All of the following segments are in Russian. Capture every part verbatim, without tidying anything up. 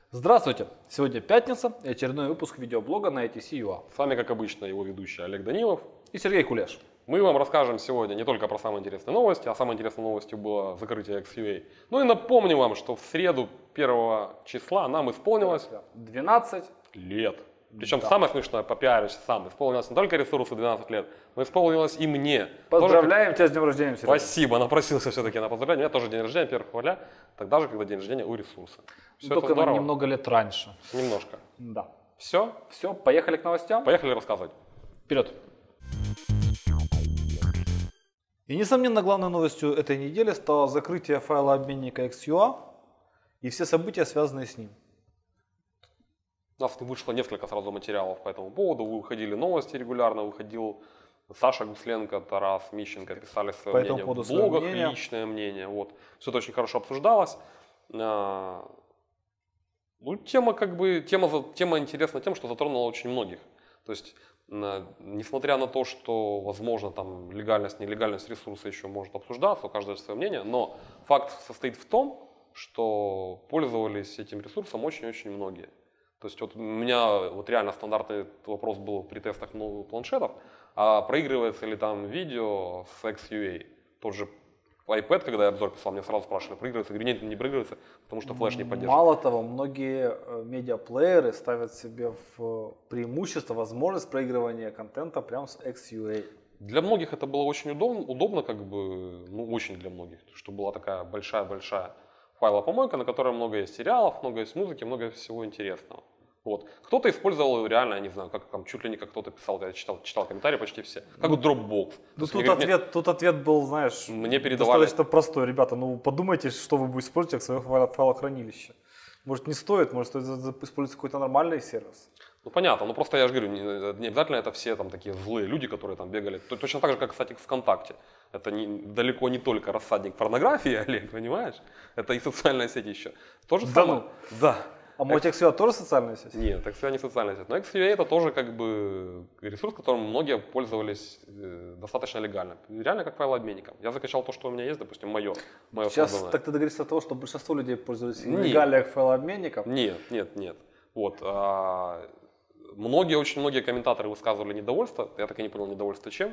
Здравствуйте! Сегодня пятница и очередной выпуск видеоблога на эй ти си точка ю а. С вами, как обычно, его ведущий Олег Данилов и Сергей Кулеш. Мы вам расскажем сегодня не только про самые интересные новости, а самой интересной новостью было закрытие экс ю эй. Ну и напомню вам, что в среду первого числа нам исполнилось двенадцать лет. Причем да. самое смешное, попиарюсь сам, исполнилось не только ресурсу двенадцать лет, но исполнилось и мне. Поздравляем тоже... тебя с днем рождения, Сергей. Спасибо, напросился все-таки на поздравление. У меня тоже день рождения, первого февраля, тогда же, когда день рождения у ресурса. Все только это немного лет раньше. Немножко. Да. Все? Все, поехали к новостям? Поехали рассказывать. Вперед. И, несомненно, главной новостью этой недели стало закрытие файлообменника экс ю эй и все события, связанные с ним. У нас вышло несколько сразу материалов по этому поводу, выходили новости регулярно, выходил Саша Гусленко, Тарас Мищенко, писали свое по мнение в блогах, мнение. личное мнение. Вот. Все это очень хорошо обсуждалось. Ну, тема, как бы, тема, тема интересна тем, что затронула очень многих. То есть, несмотря на то, что, возможно, там легальность, нелегальность ресурса еще может обсуждаться, у каждого свое мнение, но факт состоит в том, что пользовались этим ресурсом очень-очень многие. То есть вот у меня вот реально стандартный вопрос был при тестах новых планшетов, а проигрывается ли там видео с экс ю эй? Тот же iPad, когда я обзор писал, мне сразу спрашивали, проигрывается, я говорю, нет, не проигрывается, потому что флеш не поддерживает. Мало того, многие медиаплееры ставят себе в преимущество возможность проигрывания контента прямо с экс ю эй. Для многих это было очень удобно, удобно как бы, ну очень для многих, что была такая большая-большая файлопомойка, на которой много есть сериалов, много есть музыки, много всего интересного. Вот. Кто-то использовал его реально, я не знаю, как там чуть ли не как кто-то писал, я читал, читал комментарии почти все, как вот Dropbox. Ну, тут, говорит, ответ, мне, тут ответ был, знаешь, мне передавали... достаточно простой. Ребята, ну подумайте, что вы будете использовать как свое файлохранилище. Может не стоит, может стоит использовать какой-то нормальный сервис. Ну понятно, ну просто я же говорю, не, не обязательно это все там такие злые люди, которые там бегали. Точно так же, как, кстати, ВКонтакте. Это не, далеко не только рассадник порнографии, Олег, понимаешь? Это и социальная сеть еще. То же да самое. Ну. Да. А мой экс ю эй тоже социальная сеть? Нет, экс ю эй не социальная сеть. Но экс ю эй это тоже как бы ресурс, которым многие пользовались э, достаточно легально. Реально как файлообменником. Я закачал то, что у меня есть, допустим, мое. мое Сейчас созданное. так ты договоришься от того, что большинство людей пользуются нелегально файлообменником? Нет, нет, нет. Вот. А, многие, очень многие комментаторы высказывали недовольство. Я так и не понял, недовольство чем?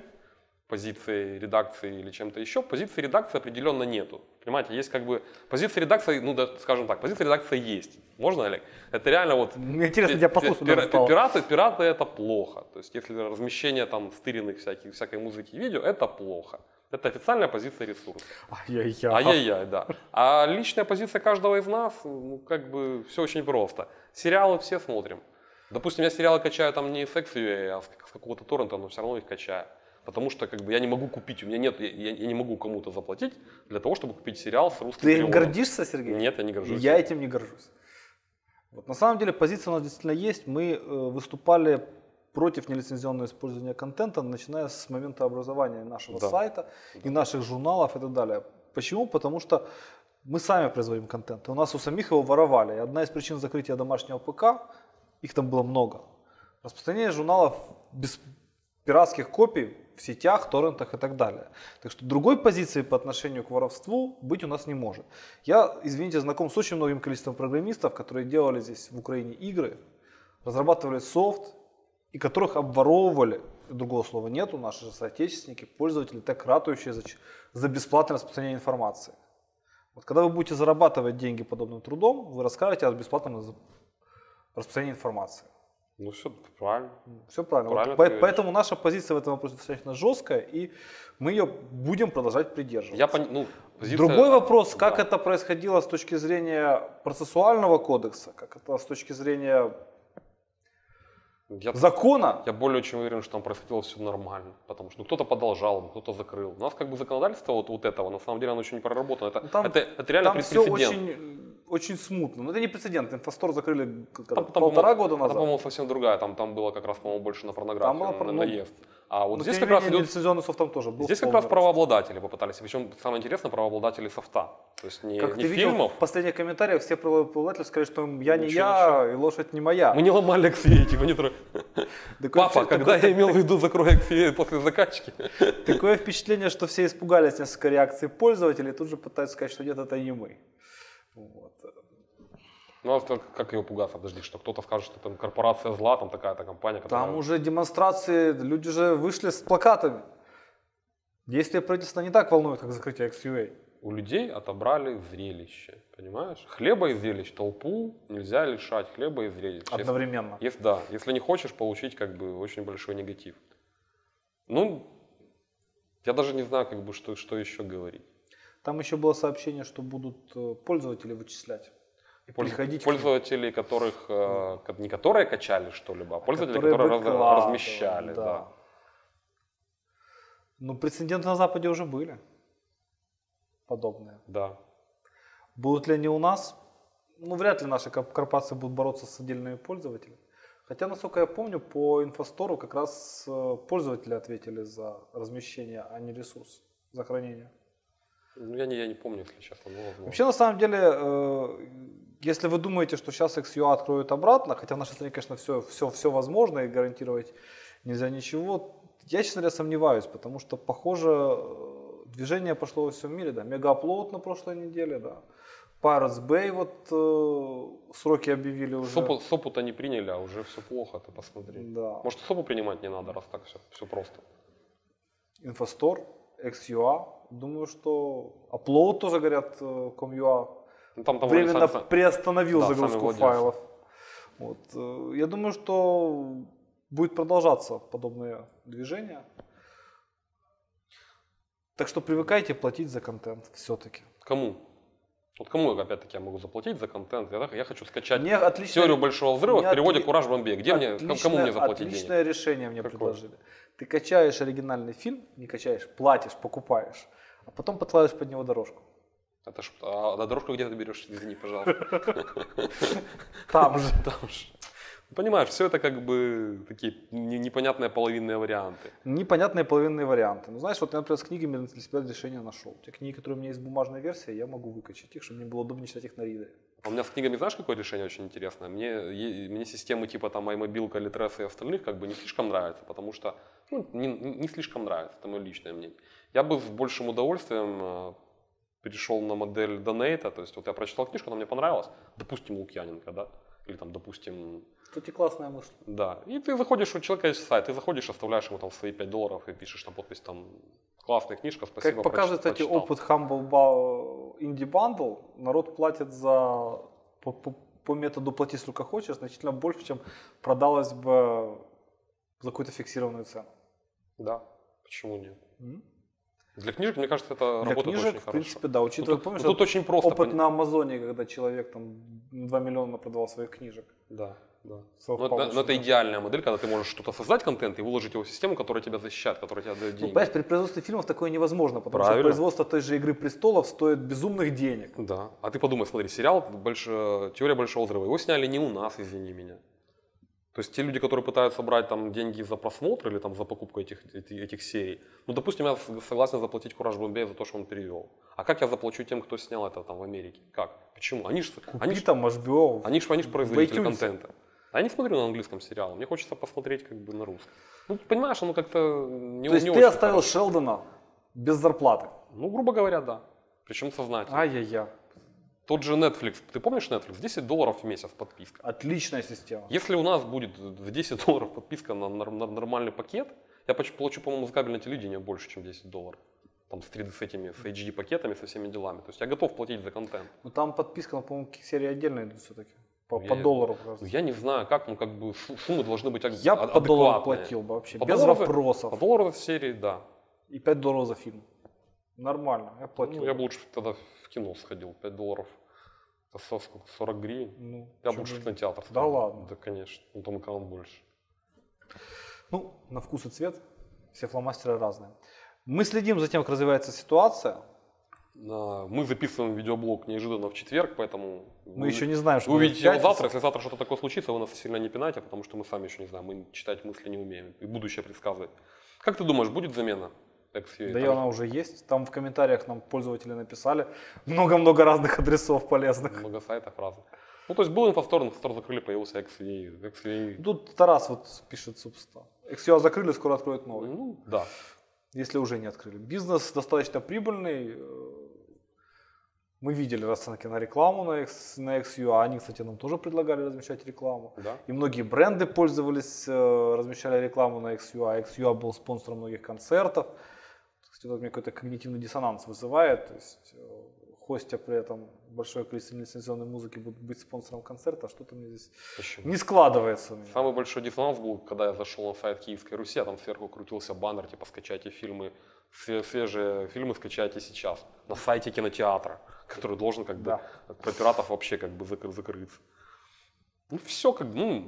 Позиции редакции или чем-то еще. Позиции редакции определенно нету. Понимаете, есть как бы позиции редакции, ну да, скажем так, позиция редакции есть. Можно, Олег? Это реально вот... Мне интересно тебя послушать. Пир, пир, пираты, пираты это плохо. То есть если размещение там стыренных всяких, всякой музыки и видео, это плохо. Это официальная позиция ресурса. Ай-яй-яй. Ай-яй-яй, да. А личная позиция каждого из нас, ну как бы все очень просто. Сериалы все смотрим. Допустим, я сериалы качаю там не с экс ю эй, а с какого-то торрента, но все равно их качаю. Потому что как бы я не могу купить, у меня нет, я, я не могу кому-то заплатить для того, чтобы купить сериал с русским Ты переводом. им гордишься, Сергей? Нет, я не горжусь. Я этим не горжусь. Вот. На самом деле позиция у нас действительно есть. Мы э, выступали против нелицензионного использования контента, начиная с момента образования нашего да. сайта и наших журналов и так далее. Почему? Потому что мы сами производим контент. И у нас у самих его воровали. И одна из причин закрытия домашнего ПК, их там было много, распространение журналов без пиратских копий в сетях, торрентах и так далее. Так что другой позиции по отношению к воровству быть у нас не может. Я, извините, знаком с очень многим количеством программистов, которые делали здесь в Украине игры, разрабатывали софт, и которых обворовывали, другого слова нету, наши же соотечественники, пользователи, так ратующие за, за бесплатное распространение информации. Вот когда вы будете зарабатывать деньги подобным трудом, вы расскажете о бесплатном распространении информации. Ну все правильно. Все правильно. правильно вот по, поэтому наша позиция в этом вопросе достаточно жесткая, и мы ее будем продолжать придерживаться. Я пон... ну, позиция... Другой вопрос, как да. это происходило с точки зрения процессуального кодекса, как это с точки зрения я, закона. Я более чем уверен, что там происходило все нормально, потому что ну, кто-то подал жалобу, кто-то закрыл. У нас как бы законодательство вот, вот этого, на самом деле оно еще не проработано. Это, там, это, это реально там все прецедент. очень, очень смутно. Но это не прецедент. Инфостор закрыли там, полтора там, года назад. Там, по-моему, совсем другая. Там, там было как раз, по-моему, больше на порнографию, там было, на ну, наезд. А вот но здесь как раз идет... лицензионный софт там тоже был. Здесь как раз правообладатели попытались. Причем самое интересное, правообладатели софта. То есть не, как не ты фильмов. Видел, в последних комментариях все правообладатели сказали, что я не ничего, я, ничего. и лошадь не моя. Мы не ломали экс ю эй, типа не трогай. Папа, когда я имел в виду закрой экс ю эй после закачки. Такое впечатление, что все испугались несколько реакций пользователей и тут же пытаются сказать, что нет, это не мы. Вот. Ну а как, как его пугаться? Подожди, что кто-то скажет, что там корпорация зла, там такая-то компания, которая... Там уже демонстрации, люди же вышли с плакатами. Действия правительства не так волнуют, как закрытие экс ю эй. У людей отобрали зрелище, понимаешь? Хлеба и зрелищ. Толпу нельзя лишать хлеба и зрелищ. Одновременно. Если, да, если не хочешь получить как бы очень большой негатив. Ну, я даже не знаю, как бы, что, что еще говорить. Там еще было сообщение, что будут пользователи вычислять. И Польз... приходить Пользователи, которых, э, не которые качали что-либо, а пользователи, которые, которые раз... размещали. Да. Да. Ну, прецеденты на Западе уже были. Подобные. Да. Будут ли они у нас? Ну, вряд ли наши корпорации будут бороться с отдельными пользователями. Хотя, насколько я помню, по инфостору как раз пользователи ответили за размещение, а не ресурс, за хранение. Ну, я не, я не помню, если честно. Но возможно. Вообще, на самом деле, э, если вы думаете, что сейчас экс ю эй откроют обратно, хотя в нашей стране, конечно, все, все, все возможно и гарантировать нельзя ничего, я, честно говоря, сомневаюсь, потому что, похоже, движение пошло во всем мире. Да. Мегааплод на прошлой неделе, да. Pirates Bay вот э, сроки объявили уже. Сопу, сопу-то не приняли, а уже все плохо, ты посмотри. Да. Может, сопу принимать не надо, раз так все, все просто. Инфостор, экс ю эй, думаю, что Upload тоже, говорят, ком.ua ну, там, там временно сам, приостановил да, загрузку файлов. Вот. Я думаю, что будет продолжаться подобные движения. Так что привыкайте платить за контент все-таки. Кому? Вот кому, опять-таки, я могу заплатить за контент? Я, я хочу скачать мне отличное, теорию большого взрыва в переводе отли... «Кураж Бомбей». Где мне, кому мне заплатить денег? Отличное решение мне Какое? предложили. Ты качаешь оригинальный фильм, не качаешь, платишь, покупаешь, а потом подкладываешь под него дорожку. Это ж, а на дорожку где ты берешь? Извини, пожалуйста. Там же. Там же. Понимаешь, все это как бы такие непонятные половинные варианты. Непонятные половинные варианты. Ну, знаешь, вот я, например, с книгами для себя решение нашел. Те книги, которые у меня есть бумажная версия, я могу выкачать их, чтобы мне было удобнее читать их на ридере. А у меня с книгами, знаешь, какое решение очень интересное? Мне, мне системы типа там iMobile, Литрес и остальных как бы не слишком нравятся, потому что ну, не, не слишком нравится, это мое личное мнение. Я бы с большим удовольствием э, перешел на модель Donate, то есть вот я прочитал книжку, она мне понравилась, допустим, Лукьяненко, да, или там, допустим... Кстати, классная мысль. Да, и ты заходишь, у человека есть сайт, ты заходишь, оставляешь ему там свои пять долларов и пишешь на подпись там классная книжка, спасибо. Как показывает, кстати, прочитал. опыт Humble Indie Bundle, народ платит за, по, по, по методу плати сколько хочешь, значительно больше, чем продалось бы за какую-то фиксированную цену. Да, почему нет? Mm-hmm. Для книжек, мне кажется, это Для работает книжек, очень в хорошо. принципе, да. Учитывая, ну, тут, помнишь, ну, тут очень просто. опыт на Амазоне, когда человек там два миллиона продавал своих книжек. Да, да. Но, но, но это идеальная модель, когда ты можешь что-то создать контент и выложить его в систему, которая тебя защищает, которая тебе дает деньги. Ну, понимаешь, при производстве фильмов такое невозможно, потому Правильно. что производство той же «Игры престолов» стоит безумных денег. Да. А ты подумай, смотри, сериал больш... «Теория большого взрыва», его сняли не у нас, извини меня. То есть те люди, которые пытаются брать там деньги за просмотр или там за покупку этих, этих, этих серий, ну, допустим, я согласен заплатить «Кураж Бомбея» за то, что он перевел. А как я заплачу тем, кто снял это там в Америке? Как? Почему? Они ж, Купи они ж, там эйч би о. Они же они ж производители iTunes. контента. А я не смотрю на английском сериал, мне хочется посмотреть как бы на русском. Ну, понимаешь, оно как-то не То есть не ты очень оставил хорошо. Шелдона без зарплаты? Ну, грубо говоря, да. Причем сознательно. Ай-яй-яй. Тот же Netflix, ты помнишь Netflix? десять долларов в месяц подписка. Отличная система. Если у нас будет в десять долларов подписка на, на, на нормальный пакет, я плачу, по-моему, за кабельное телевидение больше, чем десять долларов. Там с, три дэ, с этими, с эйч ди пакетами, со всеми делами. То есть я готов платить за контент. Ну там подписка, по-моему, серии отдельно идут все-таки. По, Ну, по я- доллару, Ну, кажется. я не знаю, как, ну как бы су- суммы должны быть ад- Я ад- по доллару адекватные. платил бы вообще, По без доллару за- вопросов. По доллару в серии, да. И пять долларов за фильм. Нормально, я платил. Ну, я бы лучше тогда в кино сходил, пять долларов. Это со- сколько, сорок гривен. Ну, Я чё бы лучше бы- в кинотеатр Да сходил. ладно. Да, конечно. Ну, там аккаунт больше. Ну, на вкус и цвет все фломастеры разные. Мы следим за тем, как развивается ситуация. А, Мы записываем видеоблог неожиданно в четверг, поэтому Мы вы, еще не знаем, что вы будет в увидите его пятницу. завтра. Если завтра что-то такое случится, вы нас сильно не пинайте, потому что мы сами еще не знаем. Мы читать мысли не умеем и будущее предсказывать. Как ты думаешь, будет замена экс ю эй? Да и Там она уже есть. Там в комментариях нам пользователи написали много-много разных адресов полезных. много сайтов разных. Ну, то есть был инфостор, инфостор закрыли, появился экс ю эй. экс ю эй. Тут Тарас вот пишет, собственно. экс ю эй закрыли, скоро откроют новый. Ну, да. Если уже не открыли. Бизнес достаточно прибыльный. Мы видели расценки на рекламу на, X, на икс ю, а они, кстати, нам тоже предлагали размещать рекламу. Да. И многие бренды пользовались, размещали рекламу на икс ю, а икс ю был спонсором многих концертов. Кстати, вот мне какой-то когнитивный диссонанс вызывает. То есть, хостя при этом большое количество нелицензионной музыки будут быть спонсором концерта, что-то мне здесь Почему? не складывается. У меня. Самый большой диссонанс был, когда я зашел на сайт Киевской Руси, а там сверху крутился баннер, типа скачайте фильмы, свежие фильмы скачайте сейчас на сайте кинотеатра, который должен как бы да. про пиратов вообще как бы закры- закрыться. Ну все как бы, ну,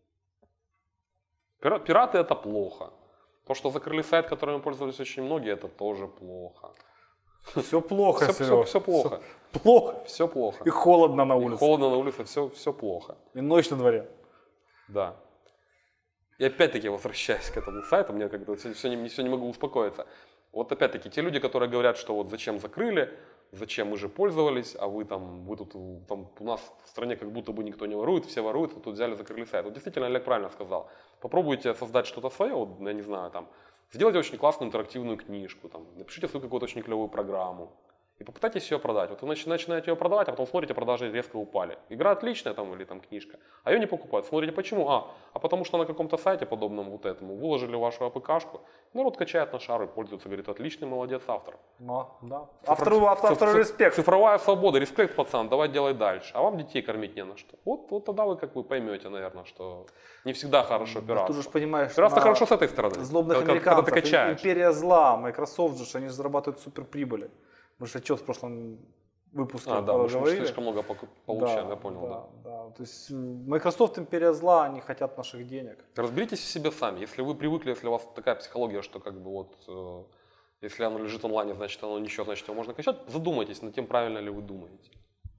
пираты это плохо. То, что закрыли сайт, которым пользовались очень многие, это тоже плохо. Все плохо, все, все, все плохо. Все плохо. Все плохо. И холодно на улице. И холодно на улице, все, все плохо. И ночь на дворе. Да. И опять-таки возвращаясь к этому сайту, мне как-то все, все, не, все не могу успокоиться. Вот опять-таки те люди, которые говорят, что вот зачем закрыли, зачем мы же пользовались, а вы там, вы тут, там у нас в стране как будто бы никто не ворует, все воруют, вот тут взяли, закрыли сайт. Вот действительно Олег правильно сказал. Попробуйте создать что-то свое, вот, я не знаю, там, сделайте очень классную интерактивную книжку, там, напишите свою какую-то очень клевую программу и попытайтесь ее продать. Вот вы начинаете ее продавать, а потом смотрите, продажи резко упали. Игра отличная там или там книжка, а ее не покупают. Смотрите, почему? А, а потому что на каком-то сайте подобном вот этому выложили вашу АПКшку, народ качает на шар и пользуется, говорит, отличный, молодец, автор. Ну, да. Автору, автору, автору респект. Цифровая свобода, респект, пацан, давай делай дальше. А вам детей кормить не на что. Вот, вот тогда вы как бы поймете, наверное, что не всегда хорошо пиратство. Ты же понимаешь, пиратство хорошо с этой стороны. Злобных когда, американцев, когда ты качаешь. империя зла, Microsoft же, они же зарабатывают суперприбыли. Мы же отчет в прошлом выпуске а, да, мы говорили. слишком много получаем, да, я понял, да, да. да. То есть Microsoft империя зла, они хотят наших денег. Разберитесь в себе сами. Если вы привыкли, если у вас такая психология, что как бы вот, э, если оно лежит онлайн, значит оно ничего, значит его можно качать, задумайтесь над тем, правильно ли вы думаете.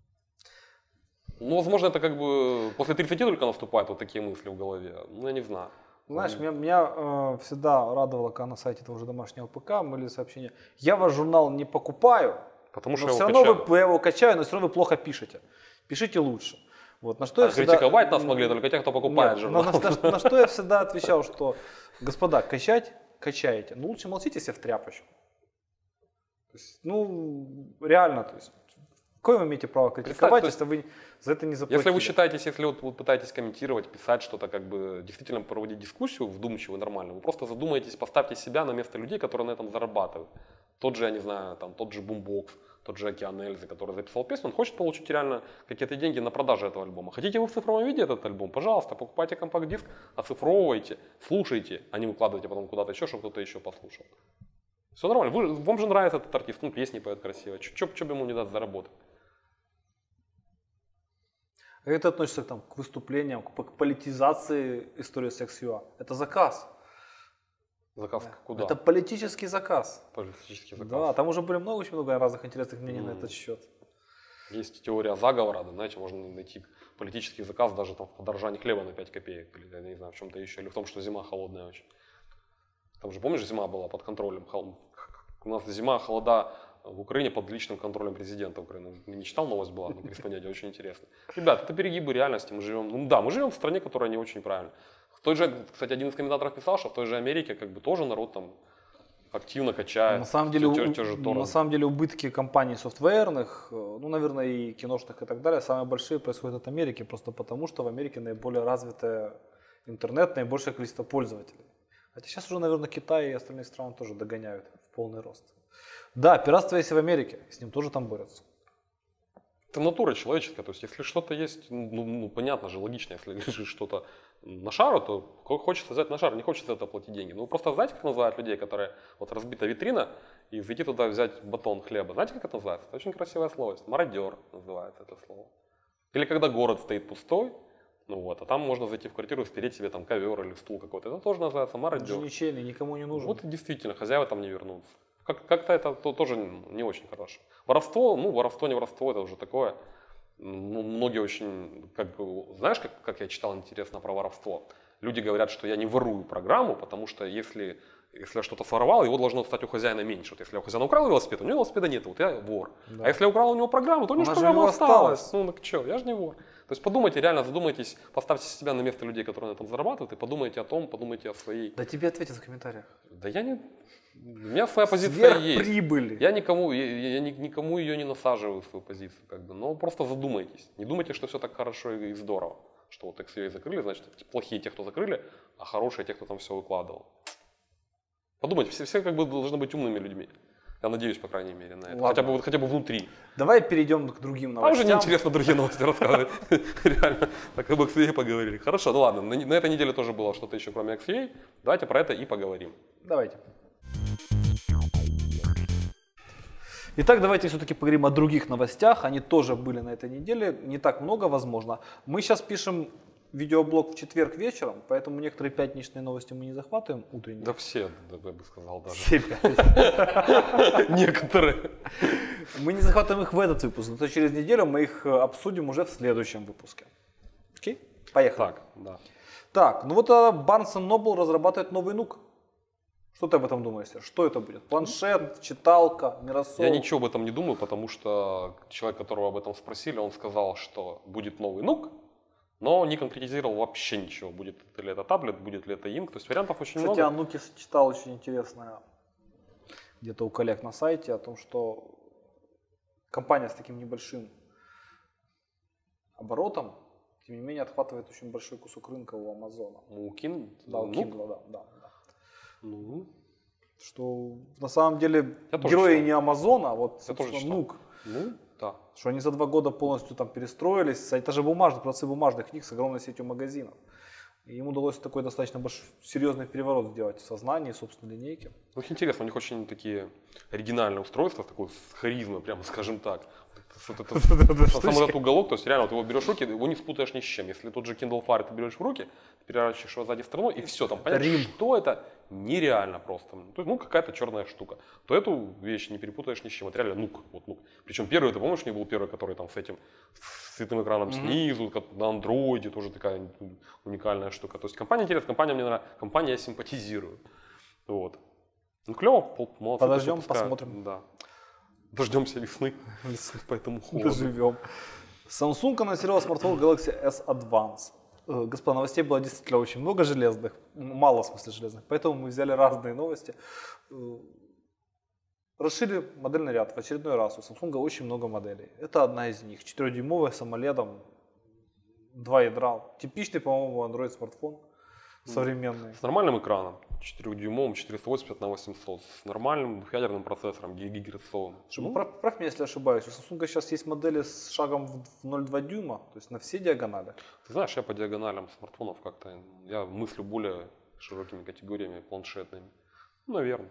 Ну, возможно, это как бы после тридцати только наступают вот такие мысли в голове. Ну, я не знаю. Знаешь, меня, меня э, всегда радовало, когда на сайте того же домашнего ПК были сообщения. Я ваш журнал не покупаю, потому что но я все его равно качаю. вы, я его качаю, но все равно вы плохо пишете. Пишите лучше. Вот, на что а я всегда... критиковать нас могли только те, кто покупает Нет, журнал. На, на, на, на что я всегда отвечал, что, господа, качать качаете, но лучше молчите себе в тряпочку. То есть, ну, реально, то есть, какое вы имеете право критиковать, если вы за это не заплатили? Если вы считаетесь, если вот вы пытаетесь комментировать, писать что-то, как бы действительно проводить дискуссию вдумчивую, нормально, вы просто задумаетесь, поставьте себя на место людей, которые на этом зарабатывают. Тот же, я не знаю, там, тот же Boombox, тот же Океан Эльзы, который записал песню, он хочет получить реально какие-то деньги на продаже этого альбома. Хотите вы в цифровом виде этот альбом? Пожалуйста, покупайте компакт-диск, оцифровывайте, слушайте, а не выкладывайте потом куда-то еще, чтобы кто-то еще послушал. Все нормально. Вы, вам же нравится этот артист, ну, песни поет красиво. Что бы ему не дать заработать? Как это относится там, к выступлениям, к, к политизации истории Секс.ua? Это заказ. Заказ да. куда? Это политический заказ. Политический заказ. Да, там уже были много, очень много разных интересных мнений mm. на этот счет. Есть теория заговора, да, знаете, можно найти политический заказ даже там в подорожании хлеба на пять копеек, или я не знаю, в чем-то еще, или в том, что зима холодная очень. Там же, помнишь, зима была под контролем. У нас зима, холода в Украине под личным контролем президента Украины. Не читал, новость была на корреспонденте, очень интересно. Ребята, это перегибы реальности. Мы живем, ну да, мы живем в стране, которая не очень правильная. В той же, кстати, один из комментаторов писал, что в той же Америке как бы тоже народ там активно качает. На самом деле, те, те, те на самом деле убытки компаний софтверных, ну, наверное, и киношных и так далее, самые большие происходят от Америки, просто потому что в Америке наиболее развитый интернет, наибольшее количество пользователей. Хотя сейчас уже, наверное, Китай и остальные страны тоже догоняют в полный рост. Да, пиратство есть и в Америке, с ним тоже там борются. Это натура человеческая, то есть если что-то есть, ну, ну понятно же, логично, если лежит что-то на шару, то хочется взять на шар, не хочется за это платить деньги. Ну просто знаете, как называют людей, которые, вот разбита витрина, и зайти туда взять батон хлеба, знаете, как это называется? Это очень красивое слово, мародер называется это слово. Или когда город стоит пустой, ну вот, а там можно зайти в квартиру и спереть себе там ковер или стул какой-то, это тоже называется мародер. Это же ничейный, никому не нужен. Вот действительно, хозяева там не вернутся. Как- как-то это то- тоже не очень хорошо. Воровство, ну воровство, не воровство, это уже такое. Ну, многие очень, как бы, знаешь, как, как я читал интересно про воровство? Люди говорят, что я не ворую программу, потому что если, если я что-то своровал, его должно стать у хозяина меньше. Вот если я у хозяина украл велосипед, у него велосипеда нет, вот я вор. Да. А если я украл у него программу, то у него же Она же программа у него осталась. осталась. Ну так что, я же не вор. То есть подумайте, реально задумайтесь, поставьте себя на место людей, которые на этом зарабатывают, и подумайте о том, подумайте о своей... Да тебе ответят в комментариях. Да я не... У меня своя позиция есть. Сверхприбыли. Я никому, я, я никому ее не насаживаю, свою позицию. Как бы. Но просто задумайтесь. Не думайте, что все так хорошо и здорово. Что вот икс ви эй закрыли, значит, плохие те, кто закрыли, а хорошие те, кто там все выкладывал. Подумайте, все, все как бы должны быть умными людьми. Я надеюсь, по крайней мере, на это. Хотя бы, вот, хотя бы внутри. Давай перейдем к другим новостям. А уже неинтересно другие новости рассказывать. Реально. Так об икс ви эй поговорили. Хорошо, ну ладно. На этой неделе тоже было что-то еще, кроме икс ви эй. Давайте про это и поговорим. Давайте. Итак, давайте все-таки поговорим о других новостях. Они тоже были на этой неделе. Не так много, возможно. Мы сейчас пишем видеоблог в четверг вечером, поэтому некоторые пятничные новости мы не захватываем утренние. Да все, я бы сказал даже. Все пять. Некоторые. Мы не захватываем их в этот выпуск, но через неделю мы их обсудим уже в следующем выпуске. Окей? Поехали. Так, да. Так, ну вот Barnes энд Noble разрабатывает новый нук. Что ты об этом думаешь? Что это будет? Планшет, читалка, миросол? Я ничего об этом не думаю, потому что человек, которого об этом спросили, он сказал, что будет новый нук, но не конкретизировал вообще ничего. Будет ли это таблет, будет ли это инк. То есть вариантов очень Кстати, много. Кстати, о нуке читал очень интересное где-то у коллег на сайте о том, что компания с таким небольшим оборотом, тем не менее, отхватывает очень большой кусок рынка у Амазона. У Kindle? Да, у Kindle, да, да, да. Ну, что на самом деле я герои не Амазона, а вот нук. Ну, да. Что они за два года полностью там перестроились. Это же бумажный, продавцы бумажных книг с огромной сетью магазинов. И им удалось такой достаточно большой, серьезный переворот сделать в сознании, собственной линейки. Очень интересно, у них очень такие оригинальные устройства, такой с харизмой, прямо скажем так. Сам этот уголок, то есть реально, вот его берешь в руки, его не спутаешь ни с чем. Если тот же Kindle Fire ты берешь в руки, переворачиваешь его сзади стороной, и все, там понятно, что это, нереально просто. То есть, ну, какая-то черная штука. То эту вещь не перепутаешь ни с чем. Это реально нук. Вот, нук. Причем первый, ты помнишь, не был первый, который там с этим, с цветным экраном mm-hmm. снизу, как на андроиде, тоже такая уникальная штука. То есть компания интересная, компания мне нравится, компания я симпатизирую. Вот. Ну, клево, молодцы. Подождем, посмотрим. Да. Дождемся весны, поэтому холодно. Доживем. Samsung анонсировал смартфон Galaxy эс Advance. Господа, новостей было действительно очень много железных, мало в смысле железных, поэтому мы взяли разные новости. Расширили модельный ряд в очередной раз. У Samsung очень много моделей. Это одна из них. четырёхдюймовый с AMOLED, два ядра. Типичный, по-моему, Android смартфон. Современный. С нормальным экраном, четырёхдюймовым, четыреста восемьдесят на восемьсот, с нормальным двухъядерным процессором, гигагерцовым. Ну, прав, прав меня, если ошибаюсь, у Samsung сейчас есть модели с шагом в ноль целых две десятых дюйма, то есть на все диагонали. Ты знаешь, я по диагоналям смартфонов как-то, я мыслю более широкими категориями, планшетными. Ну, наверное.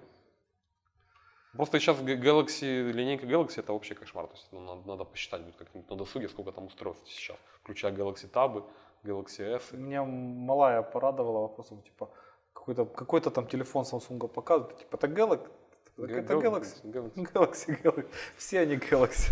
Просто сейчас Galaxy, линейка Galaxy это вообще кошмар, то есть ну, надо, надо посчитать будет как-нибудь на досуге, сколько там устройств сейчас, включая Galaxy Tab, Galaxy S. Меня малая порадовала вопросом, типа, какой-то, какой-то там телефон Samsung показывает, типа, это Galaxy, это Galaxy, Galaxy, Galaxy, Galaxy, все они Galaxy.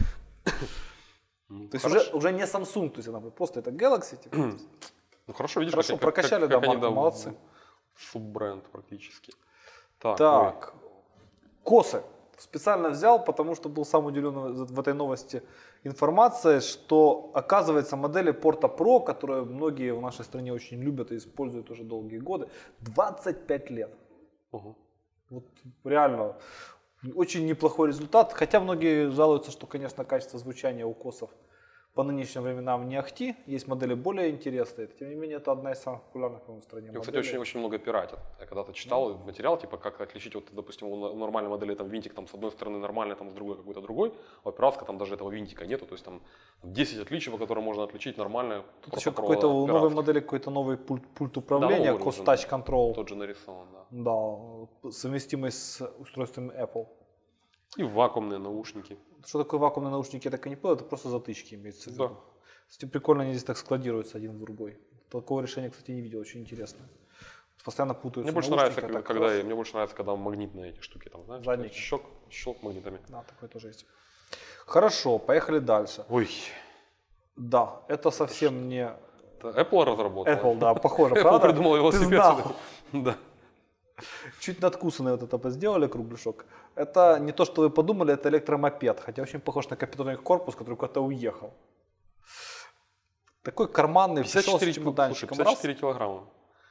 Ну, то есть уже, уже не Samsung, то есть она просто это Galaxy. Типа. Ну хорошо, видишь, хорошо, как, прокачали, как, да, как марку, они, да, молодцы. Суббренд практически. Так, так косы. Специально взял, потому что был сам удивлен в этой новости информацией, что оказывается модели Porta Pro, которые многие в нашей стране очень любят и используют уже долгие годы, двадцать пять лет. Угу. Вот реально очень неплохой результат, хотя многие жалуются, что, конечно, качество звучания у косов по нынешним временам не ахти, есть модели более интересные, тем не менее это одна из самых популярных в стране моделей. Кстати, очень, очень много пиратят. Я когда-то читал mm-hmm. материал, типа как отличить, вот, допустим, у нормальной модели там винтик там, с одной стороны нормальный, там, с другой какой-то другой, а у пиратской там даже этого винтика нету, то есть там десять отличий, по которым можно отличить нормальное. Тут еще какой-то у новой модели какой-то новый пульт, пульт управления, да, Cost Touch Control. Тот же нарисован, да. Да, совместимый с устройствами Apple. И вакуумные наушники. Что такое вакуумные наушники, я так и не понял, это просто затычки имеется в виду. Да. Кстати, прикольно, они здесь так складируются один в другой. Такого решения, кстати, не видел, очень интересно. Постоянно путаются. Мне больше нравится, когда, когда, мне больше нравится, когда магнитные эти штуки там, знаешь? Задники. Щелк, щелк магнитами. Да, такое тоже есть. Хорошо, поехали дальше. Ой. Да, это совсем не... Это Apple разработал. Apple, да, похоже, Apple правда? придумал велосипед. Да. Чуть надкусанный вот это сделали кругляшок. Это не то, что вы подумали, это электромопед, хотя очень похож на капитонный корпус, который куда-то уехал. Такой карманный, пятьдесят четыре, слушай, пятьдесят четыре килограмма.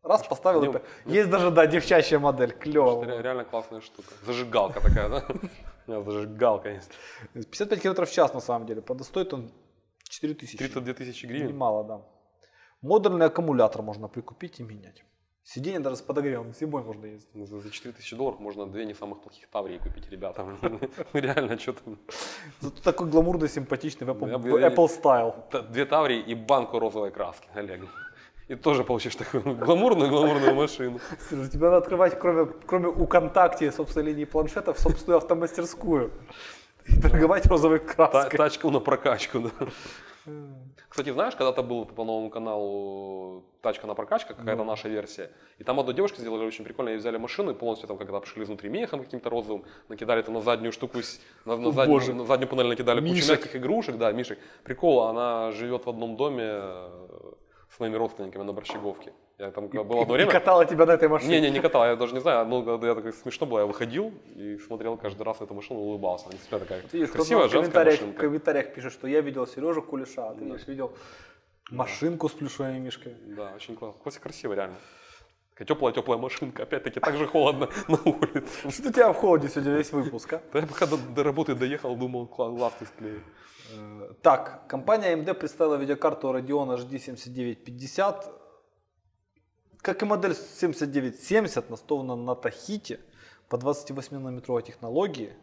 Раз поставил, Мне- и по- есть даже, да, девчачья модель, клево. Ре- Реально классная штука. Зажигалка такая, да? У меня зажигалка есть. пятьдесят пять километров в час на самом деле, правда стоит он четыре тысячи. тридцать две тысячи гривен. Немало, да. Модульный аккумулятор можно прикупить и менять. Сиденье даже с подогревом, зимой можно ездить. Ну, За за четыре тысячи долларов можно две не самых плохих Таврии купить ребятам. Реально, что там. Зато такой гламурный, симпатичный, в Apple, Я в бы- Apple style. Т- Две Таврии и банку розовой краски, Олег. И тоже получишь такую гламурную-гламурную машину. Сережа, тебе надо открывать, кроме, кроме УКонтакте, собственной линии планшетов, собственную автомастерскую. И торговать розовой Та- краской. Тачку на прокачку, да. Кстати, знаешь, когда-то был по новому каналу «Тачка на прокачка», какая-то наша версия, и там одну девушку сделали очень прикольно, и взяли машину и полностью там когда обшили изнутри мехом каким-то розовым, накидали там на заднюю штуку, с- на, на О, заднюю, боже. на заднюю панель накидали кучу Мишек. мягких игрушек, да, мишек. Прикол, она живет в одном доме э, с моими родственниками на Борщеговке. Я там когда было одно И время... катала тебя на этой машине. Не-не, не катал, я даже не знаю, ну, когда я такой смешно было, я выходил и смотрел каждый раз на эту машину, улыбался. Она действительно такая Вот видишь, кто-то красивая в женская комментариях, в машинка. комментариях пишет, что я видел Сережу Кулеша, а ты Да. видишь, видел машинку с плюшевыми мишками. Да, очень классно. Кстати, красиво, реально. Такая теплая-теплая машинка. Опять-таки, так же холодно на улице. Что у тебя в холоде сегодня весь выпуск, а? Да я пока до, до работы доехал, думал, кла- ласты склею. Э, Так, компания эй эм ди представила видеокарту Radeon эйч ди семьдесят девять пятьдесят. Как и модель семьдесят девять семьдесят, основана на Тахите по двадцативосьминанометровой технологии.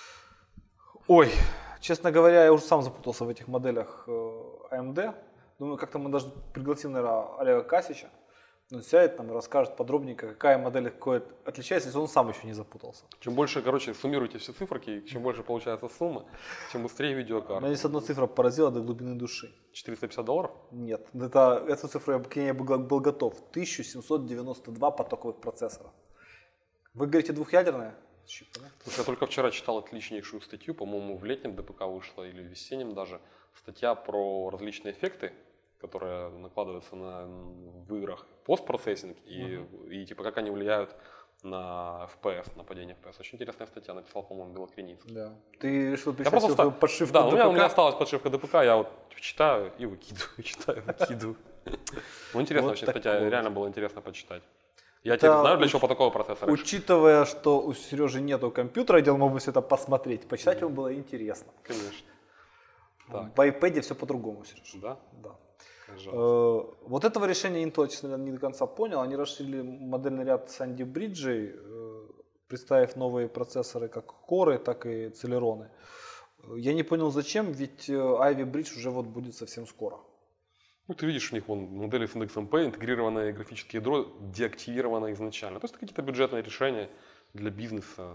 Ой, честно говоря, я уже сам запутался в этих моделях эй эм ди. Думаю, как-то мы даже пригласим, наверное, Олега Касича. Он сядет там и расскажет подробненько, какая модель какой отличается, если он сам еще не запутался. Чем больше, короче, суммируйте все циферки, чем больше получается сумма, тем быстрее видеокарта. Меня здесь одна цифра поразила до глубины души. четыреста пятьдесят долларов? Нет, это, эту цифру я, к ней был, был готов. тысяча семьсот девяносто два потоковых процессора. Вы говорите двухъядерная? Чипы, да? Слушай, я только вчера читал отличнейшую статью, по-моему, в летнем ДПК вышла или в весеннем даже, статья про различные эффекты, которые накладываются на, в играх, постпроцессинг и, uh-huh. и типа как они влияют на эф пи эс, на падение эф пи эс. Очень интересная статья, написал, по-моему, Белокринец. Да. Ты решил Я писать просто свою ста- подшивку Да, у меня, у ДПК? меня осталась подшивка ДПК, я вот читаю и выкидываю, читаю, выкидываю. Ну, интересная Вот очень такое статья, вот. реально было интересно почитать. Я Это теперь знаю, для уч- чего по такого процессора. Учитывая, что у Сережи нету компьютера, я мог бы все это посмотреть, почитать ему было интересно. Конечно. Так. В iPad все по-другому, Сережа. Да? Да. Пожалуйста. Э, Вот этого решения Intel, честно говоря, не до конца понял. Они расширили модельный ряд Sandy Bridge, э, представив новые процессоры как Core, так и Celeron. Э, Я не понял зачем, ведь э, Ivy Bridge уже вот будет совсем скоро. Ну, ты видишь, у них вон модели с индексом P, интегрированное графические ядро деактивировано изначально. То есть это какие-то бюджетные решения для бизнеса.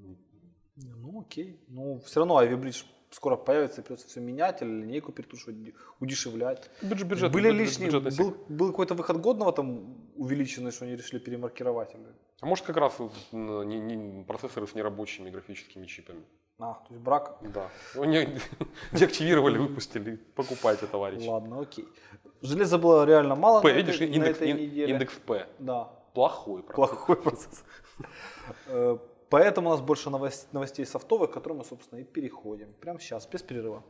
Ну окей. Ну все равно Ivy Bridge скоро появится, и придется все менять или линейку перетушивать, удешевлять. Бюджет, бюджет, Были бюджет, лишние, бюджетный был, был какой-то выход годного там увеличенный, что они решили перемаркировать. Или... А может как раз вот, м, не, не, процессоры с нерабочими графическими чипами. А, то есть брак. Да. Они деактивировали, выпустили. Покупайте, товарищи. Ладно, окей. Железа было реально мало P, на, видишь, этой, на индекс, этой ин- неделе. индекс P. Да, Плохой. процессор. плохой процесс. Э, Поэтому у нас больше новос- новостей софтовых, к которым мы, собственно, и переходим. Прямо сейчас, без перерыва.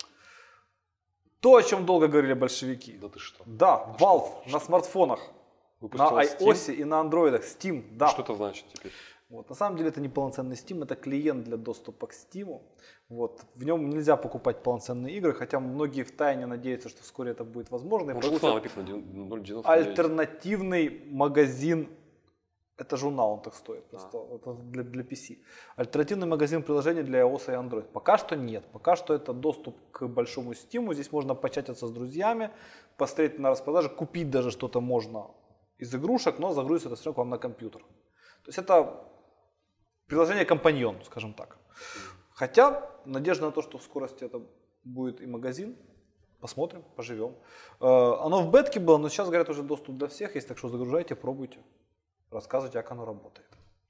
То, о чем долго говорили большевики. Да ты что? Да, Valve на смартфонах, на Выпустила Steam? iOS и на андроидах. Steam, да. Что это значит теперь? Вот. На самом деле это не полноценный Steam, это клиент для доступа к Steam. Вот. В нем нельзя покупать полноценные игры, хотя многие втайне надеются, что вскоре это будет возможно. И Ну, получат что написано? ноль девяносто девять. альтернативный магазин. Это журнал, он так стоит, просто А. это для, для пи си. Альтернативный магазин приложений для iOS и Android. Пока что нет. Пока что это доступ к большому Steam. Здесь можно початиться с друзьями, посмотреть на распродаже, купить даже что-то можно из игрушек, но загрузится это все равно к вам на компьютер. То есть это приложение-компаньон, скажем так. Хотя надежда на то, что в скорости это будет и магазин. Посмотрим, поживем. Э, Оно в бетке было, но сейчас, говорят, уже доступ для всех есть, так что загружайте, пробуйте. Рассказывайте, как оно работает.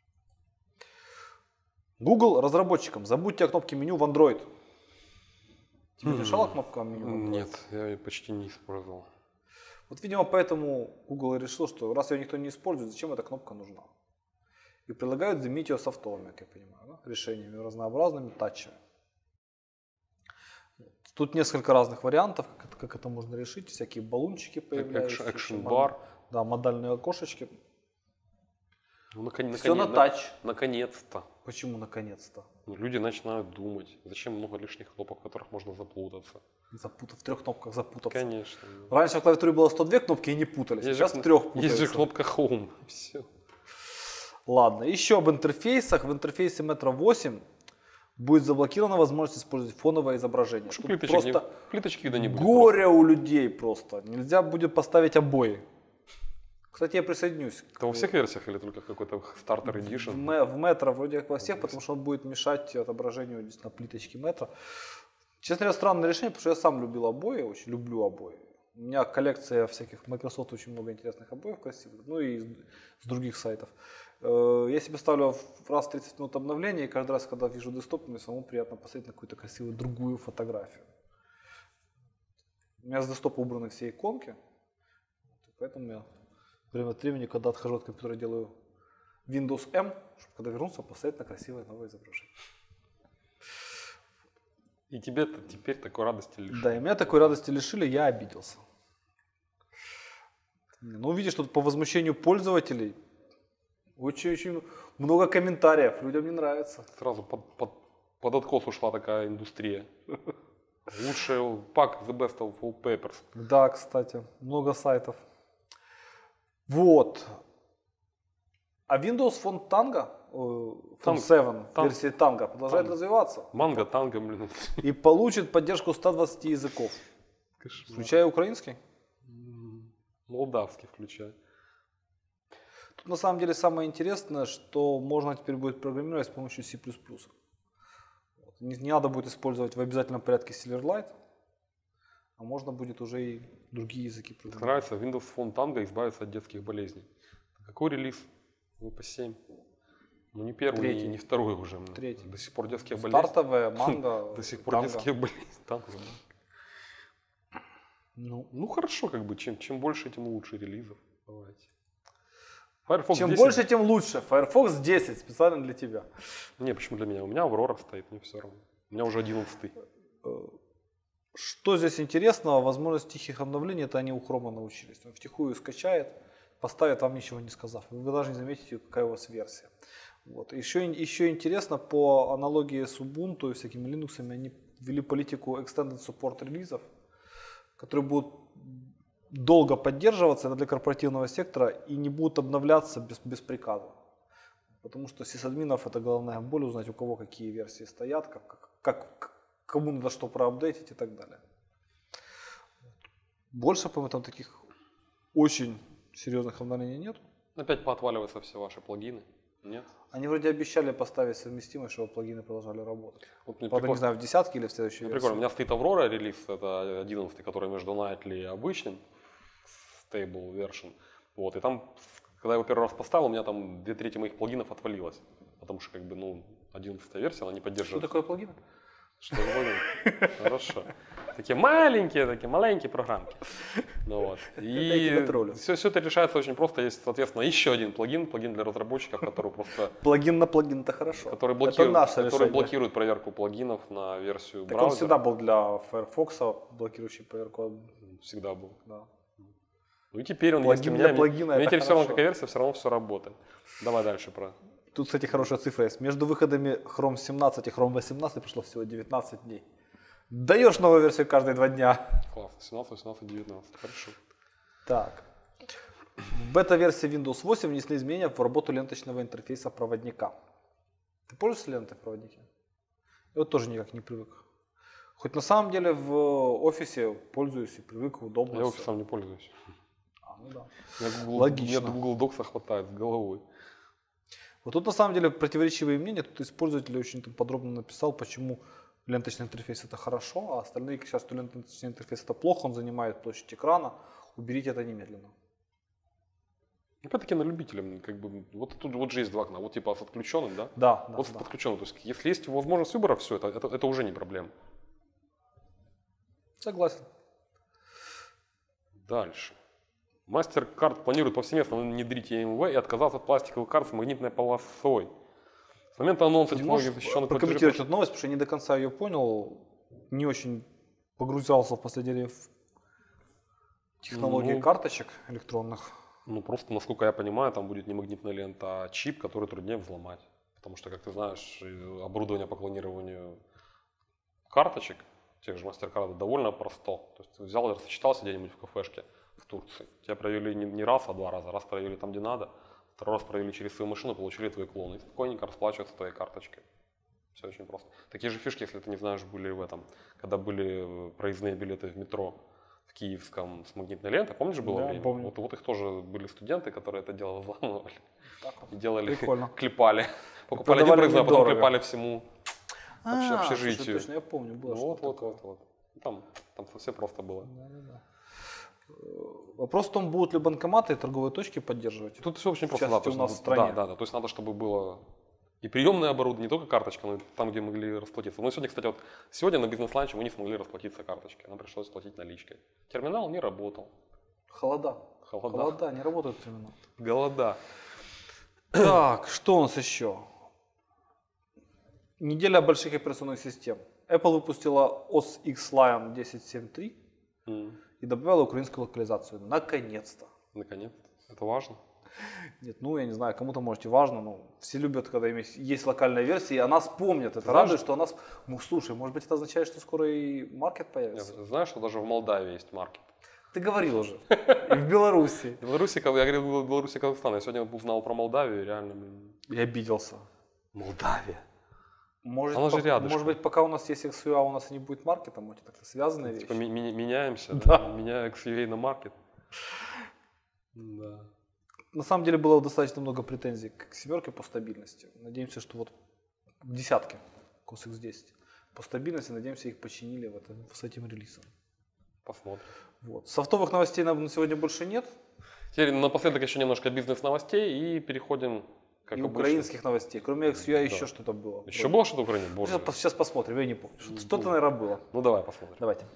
Google разработчикам, забудьте о кнопке меню в Android. Тебе М. мешала кнопка меню в Android? Нет, я ее почти не использовал. Вот, видимо, поэтому Google и решил, что раз ее никто не использует, зачем эта кнопка нужна? И предлагают заменить ее софтовыми, как я понимаю, да? Решениями разнообразными, тачами. Тут несколько разных вариантов, как это, как это можно решить. Всякие баллончики появляются. Action еще bar. Да, модальные окошечки. Ну, наконец, Все на тач. Наконец-то. Почему наконец-то? Ну, люди начинают думать, зачем много лишних кнопок, в которых можно заплутаться. Запутав, в трех кнопках запутаться. Конечно. Раньше в клавиатуре было сто две кнопки и не путались. Есть Сейчас же, в трех путаются. Есть же кнопка Home. Все. Ладно, еще об интерфейсах. В интерфейсе Metro восемь будет заблокирована возможность использовать фоновое изображение. Тут Тут плиточек, просто не, плиточки видно не будет. горе у людей просто. Нельзя будет поставить обои. Кстати, я присоединюсь. Это во всех версиях или только в какой-то стартер В, edition? ме- в метро вроде как во всех, потому что он будет мешать отображению действительно плиточки метро. Честно говоря, странное решение, потому что я сам любил обои, очень люблю обои. У меня коллекция всяких Microsoft, очень много интересных обоев красивых, ну и с, с других сайтов. Э, Я себе ставлю в раз в тридцать минут обновления, и каждый раз, когда вижу десктоп, мне самому приятно посмотреть на какую-то красивую другую фотографию. У меня с десктопа убраны все иконки, поэтому я время от времени, когда отхожу от компьютера, делаю Windows M, чтобы когда вернуться, посмотреть на красивое новое изображение. И тебе теперь такой радости лишили. Да, и меня такой радости лишили, я обиделся. Ну, видишь, тут по возмущению пользователей очень-очень много комментариев, людям не нравится. Сразу под, под, под откос ушла такая индустрия. Лучший пак The Best of Wallpapers. Да, кстати, много сайтов. Вот. А Windows Phone Tango, э, Phone Танг. семь Танг. версии Tango продолжает Танг. развиваться. Манго, танго, блин. И получит поддержку ста двадцати языков, Кошмар. включая украинский. М, Молдавский включая. Тут на самом деле самое интересное, что можно теперь будет программировать с помощью C++. Вот. Не, не надо будет использовать в обязательном порядке Silverlight, а можно будет уже и другие языки Мне программировать. нравится Windows Phone Tango избавиться от детских болезней. Какой релиз? ви пи семь. Ну не первый, Третий. не, не второй уже. Третий. До сих пор детские болезни. Стартовая, манго, До сих пор Tango. детские болезни. Танго. Ну, Ну хорошо, как бы, чем, чем больше, тем лучше релизов. Давайте. Firefox чем десять. больше, тем лучше. Firefox десять специально для тебя. Не, почему для меня? У меня Аврора стоит, мне все равно. У меня уже одиннадцатый. Что здесь интересного? Возможность тихих обновлений, это они у Хрома научились. Он втихую скачает, поставит вам ничего не сказав. Вы даже не заметите, какая у вас версия. Вот. Еще, еще интересно, по аналогии с Ubuntu и всякими Linux, они ввели политику Extended Support релизов, которые будут долго поддерживаться, это для корпоративного сектора, и не будут обновляться без, без приказа. Потому что сисадминов это головная боль, узнать, у кого какие версии стоят, как, как, как, кому надо что проапдейтить и так далее. Больше, по-моему, там таких очень серьезных обновлений нет. Опять поотваливаются все ваши плагины. Нет? Они вроде обещали поставить совместимость, чтобы плагины продолжали работать. Вот мне Правда, не прикольно. знаю, в десятке или в следующей Мне версии. прикольно. У меня стоит Аврора релиз, это одиннадцатый, который между Nightly и обычным, stable version. Вот, и там, когда я его первый раз поставил, у меня там две трети моих плагинов отвалилось. Потому что, как бы, ну, одиннадцатая версия, она не Что поддерживает. такое плагины? Что вы поняли? Хорошо. Такие маленькие, такие маленькие программки. Ну, вот. Дайте на троллю. И все, все это решается очень просто. Есть, соответственно, еще один плагин, плагин для разработчиков, который просто Плагин на плагин это хорошо. который это блокирует, наше который решение. блокирует проверку плагинов на версию Так он браузера. всегда был для Firefox, блокирующий проверку. Всегда был. Да. Ну и теперь он Плагин есть у для меня. плагина, У меня это теперь все равно хорошо. какая версия, все равно все работает. Давай дальше про. Тут, кстати, хорошая цифра есть. Между выходами Chrome семнадцать и Chrome восемнадцать прошло всего девятнадцать дней. Даешь новую версию каждые два дня. Класс. семнадцать, восемнадцать, девятнадцать. Хорошо. Так. В бета-версии Windows восемь внесли изменения в работу ленточного интерфейса проводника. Ты пользуешься лентой в проводнике? Я вот тоже никак не привык. Хоть на самом деле в офисе пользуюсь и привык, удобно. Я всё. офисом не пользуюсь. А, ну да. У меня Google, Логично. у меня Google Docs хватает с головой. Вот тут на самом деле противоречивые мнения. Тут использователь очень там подробно написал, почему ленточный интерфейс это хорошо, а остальные сейчас, что ленточный интерфейс это плохо, он занимает площадь экрана. Уберите это немедленно. Опять-таки на любителя, как бы, вот тут вот же есть два окна, вот типа с отключенным, да? Да, да, Вот с да. подключенным, то есть если есть возможность выбора, все, это, это, это уже не проблема. Согласен. Дальше. MasterCard планирует повсеместно внедрить и эм вэ и отказаться от пластиковых карт с магнитной полосой. С момента анонса Ты технологии можешь защищенных прокомментировать платежей... эту новость, потому что я не до конца ее понял, не очень погрузился в последнее время в технологии Ну, карточек электронных. Ну, просто, насколько я понимаю, там будет не магнитная лента, а чип, который труднее взломать. Потому что, как ты знаешь, оборудование по клонированию карточек, тех же MasterCard, довольно просто. То есть ты взял и рассчитался где-нибудь в кафешке в Турции. Тебя провели не, не раз, а два раза. Раз провели там, где надо, второй раз провели через свою машину, получили твои клоны. И спокойненько расплачиваются твоей карточкой. Все очень просто. Такие же фишки, если ты не знаешь, были в этом, когда были проездные билеты в метро в Киевском с магнитной лентой. Помнишь, было Да, время? помню. Вот, вот их тоже были студенты, которые это дело взламывали. Так вот. И делали, Прикольно. клепали. Покупали один продавали проездной, а потом недорого. клепали всему А, обще- слушай, общежитию. точно, я помню, было Ну, вот, что-то вот, такое. вот, вот. Там, там все просто было. Да-да-да. Вопрос в том, будут ли банкоматы и торговые точки поддерживать. Тут все очень В просто. Да, частности, то у нас есть, в стране. да, да, да. То есть надо, чтобы было и приемное оборудование, не только карточка, но и там, где могли расплатиться. Ну, сегодня, кстати, вот сегодня на бизнес-ланче мы не смогли расплатиться карточкой. Нам пришлось платить наличкой. Терминал не работал. Холода. Холода. Холода, не работают терминал. Голода. Так, что у нас еще? Неделя больших операционных систем. Apple выпустила о эс икс Lion десять точка семь точка три М, и добавила украинскую локализацию. Наконец-то. Наконец. Это важно. Нет, ну я не знаю, кому-то может и важно, но все любят, когда есть, есть локальная версия, и о нас помнят. Это Знаешь, радует, что о нас... Ну, слушай, может быть, это означает, что скоро и маркет появится? Я- Знаешь, что даже в Молдавии есть маркет? Ты говорил уже. И в Беларуси. В Беларуси, я говорил, в Беларуси, Казахстан. Я сегодня узнал про Молдавию, и реально. блин, Я обиделся. Молдавия. Может, Она же пок- рядышком. может быть, пока у нас есть икс ю эй, у нас и не будет маркета, может, это связанные вещи. Типа ми- ми- меняемся, Да. да? Меняю икс ю эй на маркет. Да. На самом деле было достаточно много претензий к семерке по стабильности. Надеемся, что вот к десятке, к о эс икс десять, по стабильности, надеемся, их починили в этом, с этим релизом. Посмотрим. Вот. Софтовых новостей на, на сегодня больше нет. Теперь напоследок еще немножко бизнес-новостей и переходим, как И обычно. украинских новостей. Кроме икс ю эй Да. еще что-то было. Еще Вроде. было что-то в Украине? Боже. Сейчас, сейчас посмотрим, я не помню. Что- Не Что-то, помню. наверное, было. Ну давай посмотрим. Давайте.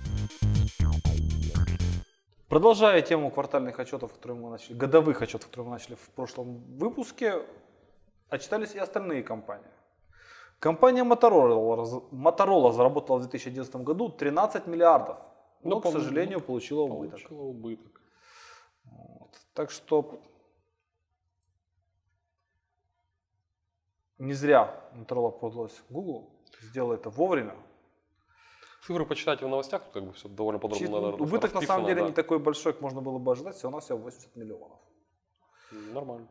Продолжая тему квартальных отчетов, которые мы начали, годовых отчетов, которые мы начали в прошлом выпуске, отчитались и остальные компании. Компания Motorola, раз- Motorola заработала в две тысячи одиннадцатом году тринадцать миллиардов, но, Ну, к по- сожалению, получила убыток. Получила убыток. Вот. Так что не зря Motorola продалась Google, сделала это вовремя. Цифры почитайте в новостях, тут как бы все довольно подробно Чит- надо Убыток на расписано, самом деле да. не такой большой, как можно было бы ожидать, всего на всего восемьдесят миллионов. Нормально.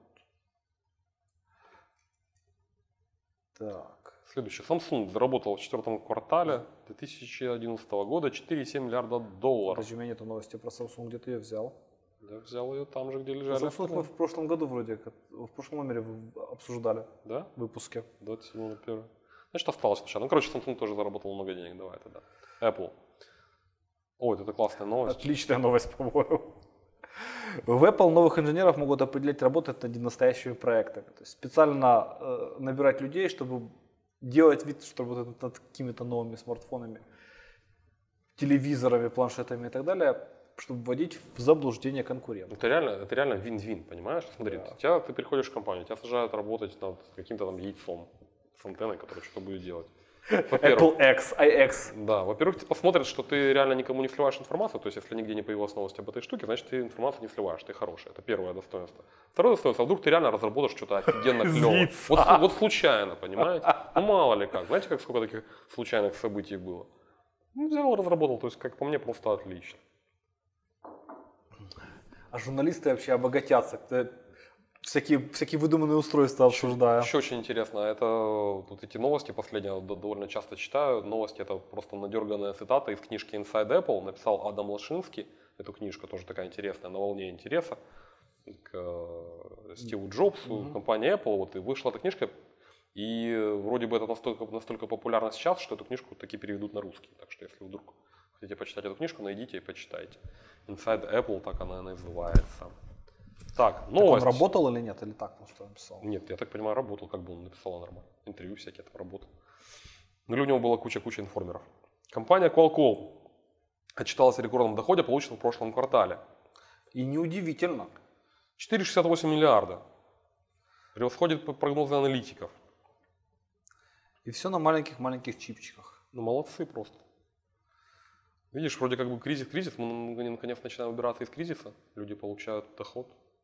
Так. Следующее. Samsung заработал в четвертом квартале две тысячи одиннадцатого года четыре целых семь десятых миллиарда долларов. Подожди, у меня нету новости про Samsung, где ты ее взял? Я взял ее там же, где лежали Samsung мы остальные. в прошлом году вроде, как- в прошлом номере в- обсуждали Да? в выпуске. двадцать седьмого первого. Значит, осталось случайно. Ну, короче, Samsung тоже заработал много денег. Давай тогда. Apple. Ой, это классная новость. Отличная новость, по-моему. В Apple новых инженеров могут определять работать над настоящими проектами. То есть специально э, набирать людей, чтобы делать вид, что работают над какими-то новыми смартфонами, телевизорами, планшетами и так далее, чтобы вводить в заблуждение конкурентов. Это реально, это реально вин-вин, понимаешь? Смотри, Да. у тебя, ты приходишь в компанию, тебя сажают работать над каким-то там яйцом с антенной, который что-то будет делать. Во-первых, Apple X, ай экс. да, во-первых, ты посмотрят, что ты реально никому не сливаешь информацию, то есть если нигде не появилась новость об этой штуке, значит ты информацию не сливаешь, ты хороший, это первое достоинство. Второе достоинство, а вдруг ты реально разработаешь что-то офигенно клевое. Яйца. Вот, слу- вот случайно, понимаете? Ну мало ли как, знаете, как сколько таких случайных событий было? Ну взял, разработал, то есть как по мне просто отлично. А журналисты вообще обогатятся, когда всякие, всякие выдуманные устройства обсуждая. Еще очень интересно, это вот эти новости последние, д- довольно часто читаю. Новости это просто надерганная цитата из книжки Inside Apple. Написал Адам Лашинский эту книжку, тоже такая интересная, на волне интереса к э, Стиву Джобсу, Мгм. компании Apple. Вот и вышла эта книжка. И вроде бы это настолько, настолько популярно сейчас, что эту книжку таки переведут на русский. Так что если вдруг хотите почитать эту книжку, найдите и почитайте. Inside Apple, так она и называется. Так, Так новость. он работал или нет, или так просто написал? Нет, я так понимаю, работал, как бы он написал нормально. Интервью всякие там работал. Ну или у него была куча-куча информеров. Компания Qualcomm отчиталась о рекордном доходе, полученном в прошлом квартале. И неудивительно. четыре целых шестьдесят восемь миллиарда. Превосходит п- прогнозы аналитиков. И все на маленьких-маленьких чипчиках. Ну молодцы просто. Видишь, вроде как бы кризис-кризис, мы н- наконец начинаем выбираться из кризиса. Люди получают доход.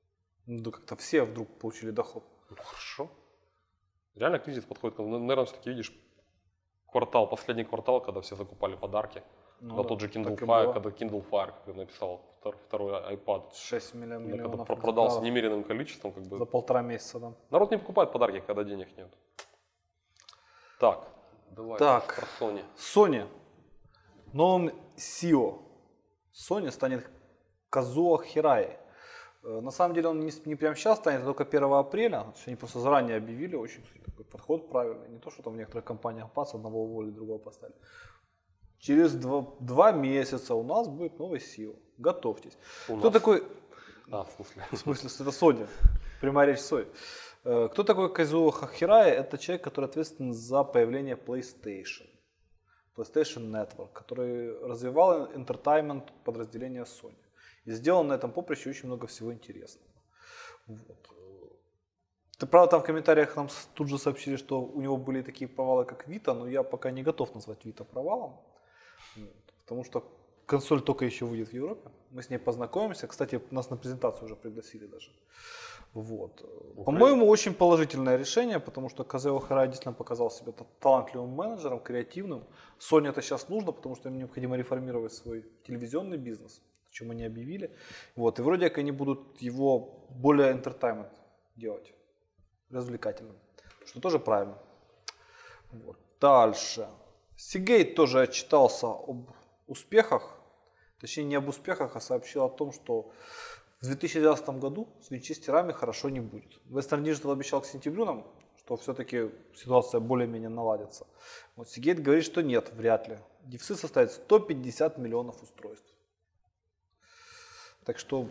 Ну, как-то все вдруг получили доход. Ну, хорошо. Реально кризис подходит. Наверное, все-таки видишь, квартал, последний квартал, когда все закупали подарки. Ну, когда да, тот же Kindle так и Fire, было. когда Kindle Fire, как ты написал, втор- второй iPad, шесть миллион- когда миллионов про- продался экземпляров немеренным количеством, как бы. за полтора месяца, да. Народ не покупает подарки, когда денег нет. Так, давай Так. про Sony. Sony. Новым си и о Sony станет Казуо Хираи. Э, На самом деле он не, с- не прямо сейчас станет, а только первого апреля. То есть они просто заранее объявили, очень такой подход правильный. Не то, что там в некоторых компаниях пац, одного уволили, другого поставили. Через два, два месяца у нас будет новый си и о. Готовьтесь. У Кто нас. такой, А, в смысле? в смысле, что это Sony, прямая речь Sony. Э, Кто такой Казуо Хираи? Это человек, который ответственен за появление PlayStation. PlayStation Network, который развивал entertainment подразделения Sony. И сделал на этом поприще очень много всего интересного. Вот. Ты, правда, там в комментариях нам с- тут же сообщили, что у него были такие провалы, как Vita, но я пока не готов назвать Vita провалом. Вот. Потому что консоль только еще выйдет в Европе. Мы с ней познакомимся. Кстати, нас на презентацию уже пригласили даже. Вот. По-моему, очень положительное решение, потому что Казуо Хираи действительно показал себя та- талантливым менеджером, креативным. Sony это сейчас нужно, потому что им необходимо реформировать свой телевизионный бизнес, о чем они объявили. Вот. И вроде как они будут его более entertainment делать, развлекательным, что тоже правильно. Вот. Дальше. Seagate тоже отчитался об успехах, точнее не об успехах, а сообщил о том, что в две тысячи девятнадцатом году с винчестерами хорошо не будет. Western Digital обещал к сентябрю нам, что все-таки ситуация более-менее наладится. Вот Seagate говорит, что нет, вряд ли. Дефицит составит сто пятьдесят миллионов устройств. Так что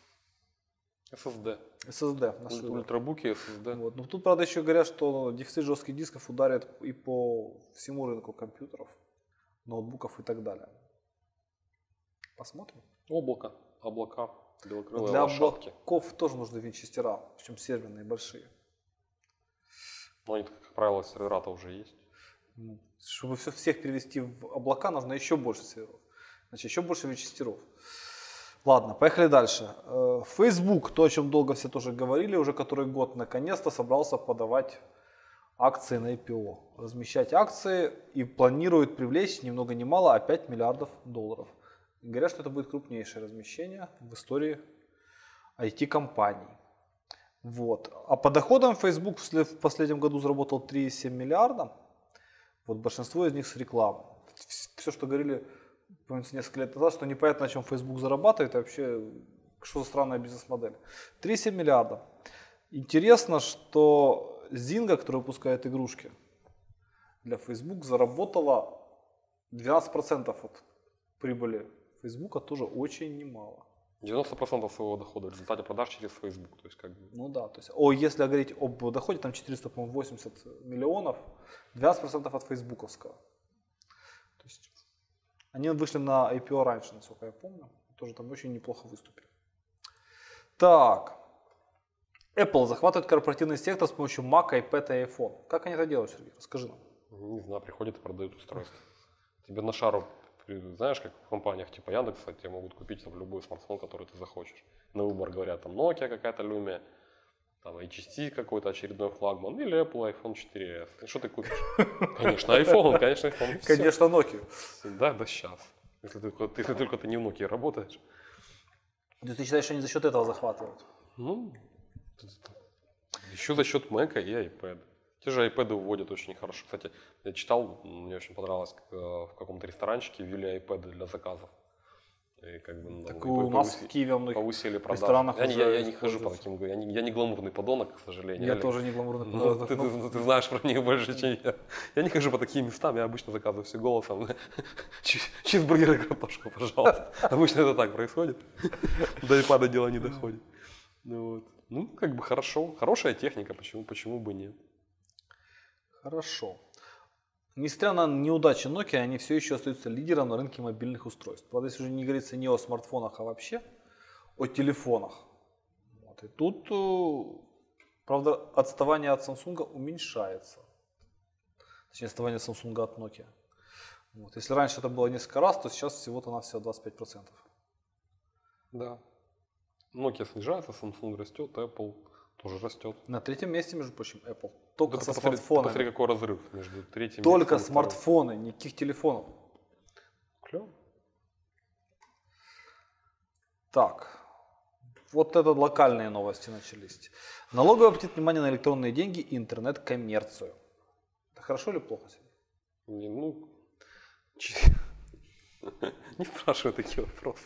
эс эс ди. эс эс ди нашли. Уль- Ультрабуки эс эс ди. Вот. Но тут, правда, еще говорят, что дефицит жестких дисков ударит и по всему рынку компьютеров, ноутбуков и так далее. Посмотрим. Облако, облака, белокрылые Для лошадки. облаков тоже нужны винчестера, причем серверные большие. Но они, как правило, сервера-то уже есть. Ну, чтобы все, всех перевести в облака, нужно еще больше серверов. Значит, еще больше винчестеров. Ладно, поехали дальше. Э, Facebook, то, о чем долго все тоже говорили, уже который год наконец-то собрался подавать акции на ай пи о. Размещать акции и планирует привлечь ни много ни мало, а пять миллиардов долларов. И говорят, что это будет крупнейшее размещение в истории ай ти-компаний. Вот. А по доходам Facebook в след- в последнем году заработал три и семь миллиарда. Вот большинство из них с рекламы. Все, что говорили, помнится, несколько лет назад, что непонятно, на чем Facebook зарабатывает, и вообще, что за странная бизнес-модель. три и семь миллиарда. Интересно, что Zynga, которая выпускает игрушки для Facebook, заработала двенадцать процентов от прибыли Facebook, тоже очень немало. девяносто процентов своего дохода в результате продаж через Facebook. То есть, как бы, Ну да, то есть, о, если говорить об доходе, там четыреста восемьдесят миллионов, двенадцать процентов от фейсбуковского. То есть, они вышли на ай пи о раньше, насколько я помню, тоже там очень неплохо выступили. Так, Apple захватывает корпоративный сектор с помощью Mac, iPad и iPhone. Как они это делают, Сергей? Расскажи нам. не знаю, приходят и продают устройство. Тебе на шару, при- знаешь, как в компаниях типа Яндекса, тебе могут купить там, любой смартфон, который ты захочешь. На выбор говорят, там Nokia какая-то, Lumia, там эйч ти какой-то очередной флагман, или Apple iPhone четыре эс. И что ты купишь? Конечно, iPhone, конечно, iPhone. Всё. Конечно, Nokia. Да, да сейчас. Если только, если только ты не в Nokia работаешь. То есть, ты считаешь, что они за счет этого захватывают? Ну, еще за счет Mac и iPad. Те же iPad вводят очень хорошо. Кстати, я читал, мне очень понравилось, как, э, в каком-то ресторанчике ввели iPad для заказов. И как бы, ну, Так и у по- нас повыси- в Киеве во многих повысили продажи. ресторанах Я, не- уже я, я не хожу по используется. таким, я не, я не гламурный подонок, к сожалению. Я Или- тоже не гламурный Ну, подонок, ты, но- ты- ты знаешь про них больше, чем я. Я не хожу по таким местам, я обычно заказываю все голосом. Чи- Чизбургер и картошку, пожалуйста. Обычно это так происходит. До iPad дело не доходит. Ну, вот. Ну, как бы хорошо. Хорошая техника, почему, почему бы нет. Хорошо. Несмотря на неудачи Nokia, они все еще остаются лидером на рынке мобильных устройств. Правда, здесь уже не говорится не о смартфонах, а вообще о телефонах. Вот. И тут, э, правда, отставание от Samsung уменьшается. Точнее, отставание Samsung от Nokia. Вот. Если раньше это было несколько раз, то сейчас всего-то на всего двадцать пять процентов. Да. Nokia снижается, Samsung растет, Apple тоже растет. На третьем месте, между прочим, Apple. Только Да со посмотри, смартфонами. посмотри, какой разрыв между третьим Только местом и смартфоны, никаких телефонов. вторым. Клево. Так, вот это локальные новости начались. Налоговый обратит внимание на электронные деньги и интернет-коммерцию. Это хорошо или плохо сегодня? Не, ну, не спрашивай такие вопросы.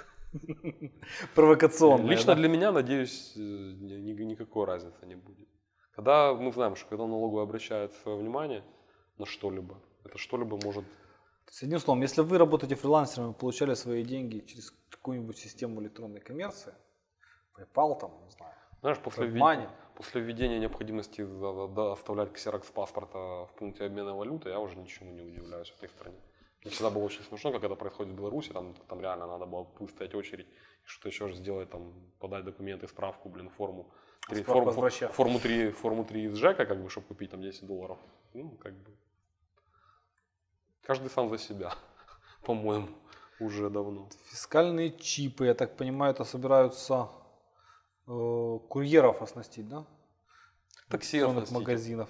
Провокационные. Лично да? для меня, надеюсь, ни- никакой разницы не будет. Когда мы знаем, что когда налоговая обращает свое внимание на что-либо, это что-либо может... То есть, одним словом, если вы работаете фрилансером и получали свои деньги через какую-нибудь систему электронной коммерции, PayPal там, не знаю, Знаешь, после, WebMoney. введ- после введения необходимости за- за- да, оставлять ксерокс паспорта в пункте обмена валюты, я уже ничему не удивляюсь в этой стране. Мне всегда было очень смешно, как это происходит в Беларуси, там, там реально надо было выстоять очередь, и что-то еще сделать, там, подать документы, справку, блин, форму. Три- Справку форму, возвращать. форму, три, форму три из ЖЭКа, как бы, чтобы купить там десять долларов. Ну, как бы. Каждый сам за себя, по-моему, уже давно. Фискальные чипы, я так понимаю, это собираются э, курьеров оснастить, да? Такси Электронных оснастить. магазинов.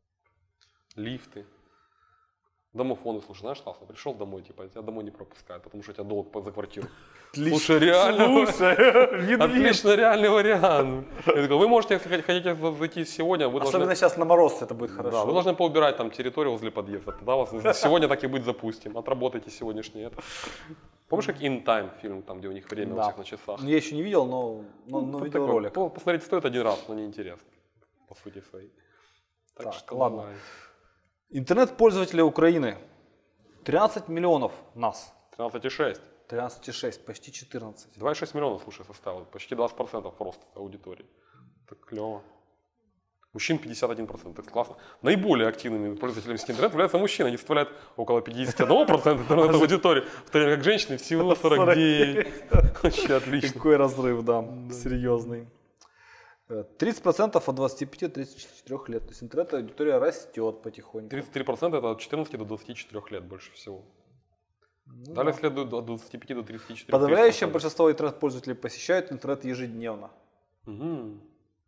Лифты. Домофоны, слушай, знаешь, классно, пришел домой, типа, тебя домой не пропускают, потому что у тебя долг по- за квартиру. Слушай, реально, отлично, реальный вариант. Я такой, вы можете, если хотите- хотите зайти сегодня, вы Особенно должны, сейчас на мороз это будет да, хорошо. вы должны поубирать там территорию возле подъезда, тогда вас сегодня так и быть запустим, отработайте сегодняшний это. Помнишь, как In Time фильм, там, где у них время у Да. всех на часах? Я еще не видел, но, но, но Ну, видел такой, ролик. по- Посмотреть стоит один раз, но неинтересно, по сути своей. Так, Так, что ладно. давай. Интернет-пользователи Украины. тринадцать миллионов нас. тринадцать и шесть. тринадцать и шесть, почти четырнадцать. два и шесть миллионов, слушай, составил. Почти двадцать процентов рост аудитории. Так клево. Мужчин пятьдесят один процент, так классно. Наиболее активными пользователями сети интернет являются мужчины. Они составляют около пятьдесят один процент интернет-аудитории, в то время как женщины всего сорок девять процентов. Вообще отлично. Какой разрыв, да, серьезный. Э, тридцать процентов от двадцати пяти до тридцати четырёх лет. То есть интернет-аудитория растет потихоньку. тридцать три процента это от четырнадцати до двадцати четырёх лет больше всего. Ну Далее да. следует от двадцати пяти до тридцати четырёх. Подавляющее большинство интернет-пользователей посещают интернет ежедневно. Угу.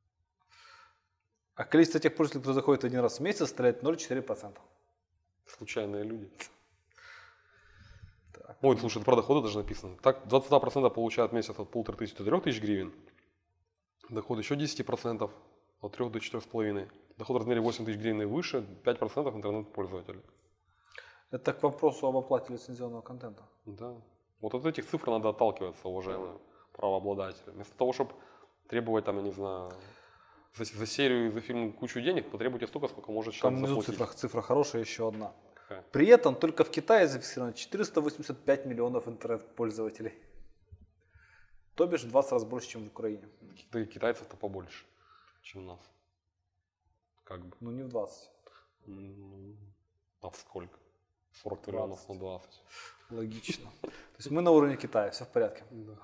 А количество тех пользователей, которые заходят один раз в месяц, составляет ноль целых четыре десятых процента. Случайные люди. Так. Ой, слушай, это про доходы даже написано. Так, двадцать два процента получают в месяц от полутора тысяч до трех тысяч гривен. Доход еще десять процентов от трёх до четырёх с половиной. Доход в размере восемь тысяч гривен и выше, пять процентов интернет-пользователей. Это к вопросу об оплате лицензионного контента. Да. Вот от этих цифр надо отталкиваться, уважаемые правообладатели. Вместо того, чтобы требовать, там, я не знаю, за, за серию и за фильм кучу денег, потребуйте столько, сколько может Там человек внизу заплатить. цифра, цифра хорошая, еще одна. Какая? При этом только в Китае зафиксировано четыреста восемьдесят пять миллионов интернет-пользователей. То бишь в двадцать раз больше, чем в Украине. Да и китайцев-то побольше, чем нас. Как бы. Ну не в двадцать. М, А в сколько? сорок триллионов на двадцать. Логично. То есть мы на уровне Китая, все в порядке. Да.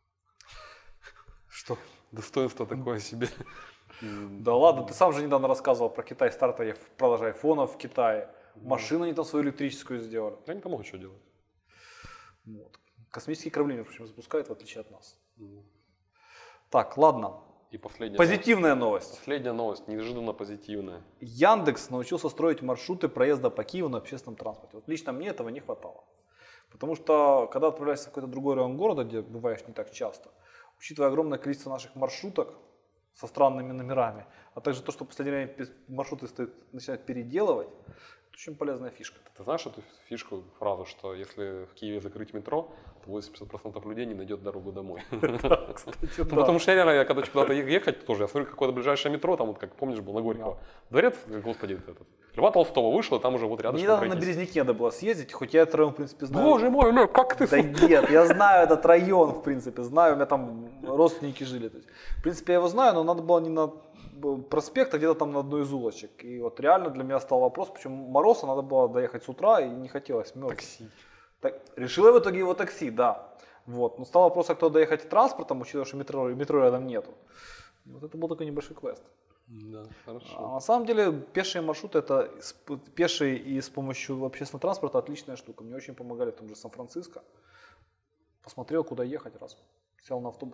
Что? Достоинство такое себе. М, Да ладно, ты сам же недавно рассказывал про Китай, старт продажи айфонов в Китае. Машину они там свою электрическую сделали. Они там много чего делают. Вот. Космические корабли, между прочим, запускают, в отличие от нас. М. Так, ладно. И последняя, Позитивная новость. новость. Последняя новость, неожиданно позитивная. Яндекс научился строить маршруты проезда по Киеву на общественном транспорте. Вот лично мне этого не хватало. Потому что, когда отправляешься в какой-то другой район города, где бываешь не так часто, учитывая огромное количество наших маршруток со странными номерами, а также то, что в последнее время маршруты стоят, начинают переделывать, это очень полезная фишка. Ты знаешь эту фишку, фразу, что если в Киеве закрыть метро, то восемьдесят процентов людей не найдет дорогу домой. Кстати, Ну, да. потому что я реально, я когда куда-то ехать тоже, я смотрю, какое-то ближайшее метро, там вот как, помнишь, был на Горького. Дворец, господи, этот, Льва Толстого вышел, и там уже вот рядом. Мне недавно на Березники надо было съездить, хоть я этот район, в принципе, знаю. Боже мой, Лёв, как ты... Да нет, я знаю этот район, в принципе, знаю, у меня там родственники жили. То есть, в принципе, я его знаю, но надо было не на проспект, а где-то там на одной из улочек. И вот реально для меня стал вопрос, почему мороз, а надо было доехать с утра и не хотелось мерзнуть. Такси. Так, решил я в итоге его такси, да. Вот. Но стал вопрос, а кто доехать транспортом, учитывая, что метро, метро рядом нету. Вот это был такой небольшой квест. Да, А хорошо. на самом деле пешие маршруты, это сп- пешие и с помощью общественного транспорта отличная штука. Мне очень помогали в том же Сан-Франциско. Посмотрел, куда ехать раз. Сел на автобусик.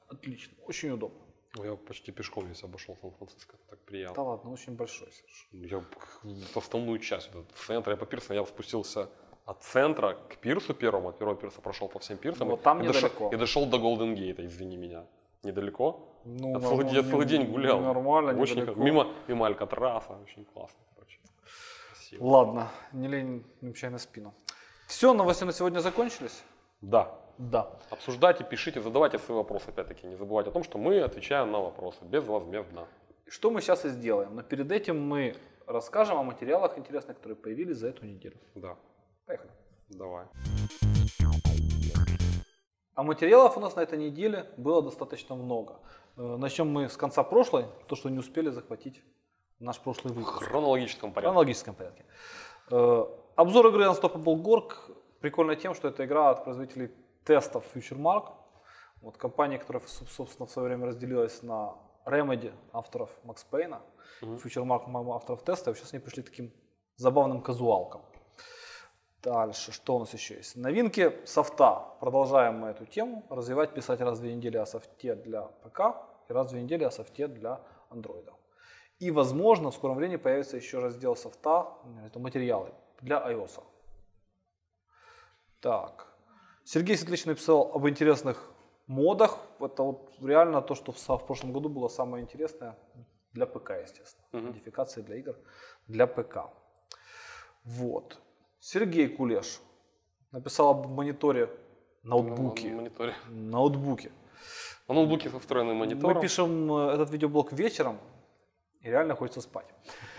Отлично, очень удобно. Я почти пешком весь обошел Сан-Франциско, так приятно. Да ладно, очень большой, Серж. Я в основную часть, вот, в центр, я по пирсам, я спустился от центра к пирсу первому, от первого пирса прошел по всем пирсам. Ну, вот там и недалеко. Дошел, и дошел до Голден Гейта, извини меня. Недалеко? Ну, я целый, я целый день гулял. Нормально, очень недалеко. Мимо, мимо Алькатраса, очень классно, короче. Красиво. Ладно, не лень, не мешай на спину. Все, новости на сегодня закончились? Да. Да. Обсуждайте, пишите, задавайте свои вопросы, опять-таки. Не забывайте о том, что мы отвечаем на вопросы безвозмездно. Что мы сейчас и сделаем. Но перед этим мы расскажем о материалах интересных, которые появились за эту неделю. Да. Поехали. Давай. А материалов у нас на этой неделе было достаточно много. Начнем мы с конца прошлой, то, что не успели захватить наш прошлый В выпуск. хронологическом В порядке. хронологическом порядке. Обзор игры Unstoppable Gorg прикольно тем, что это игра от производителей тестов FutureMark. Вот компания, которая, собственно, в свое время разделилась на Remedy, авторов Max Payne, Мгм. FutureMark, авторов теста. Сейчас они пришли к таким забавным казуалкам. Дальше, что у нас еще есть? Новинки софта. Продолжаем мы эту тему. Развивать, писать раз в две недели о софте для ПК и раз в две недели о софте для Android. И, возможно, в скором времени появится еще раздел софта, это материалы для iOS. Так. Сергей Светлич написал об интересных модах. Это вот реально то, что в, в прошлом году было самое интересное для ПК, естественно. Мгм. Модификации для игр для ПК. Вот. Сергей Кулеш написал об мониторе ноутбуке. На мониторе. Ноутбуке. На ноутбуке со встроенным монитором. Мы пишем э, этот видеоблог вечером, и реально хочется спать.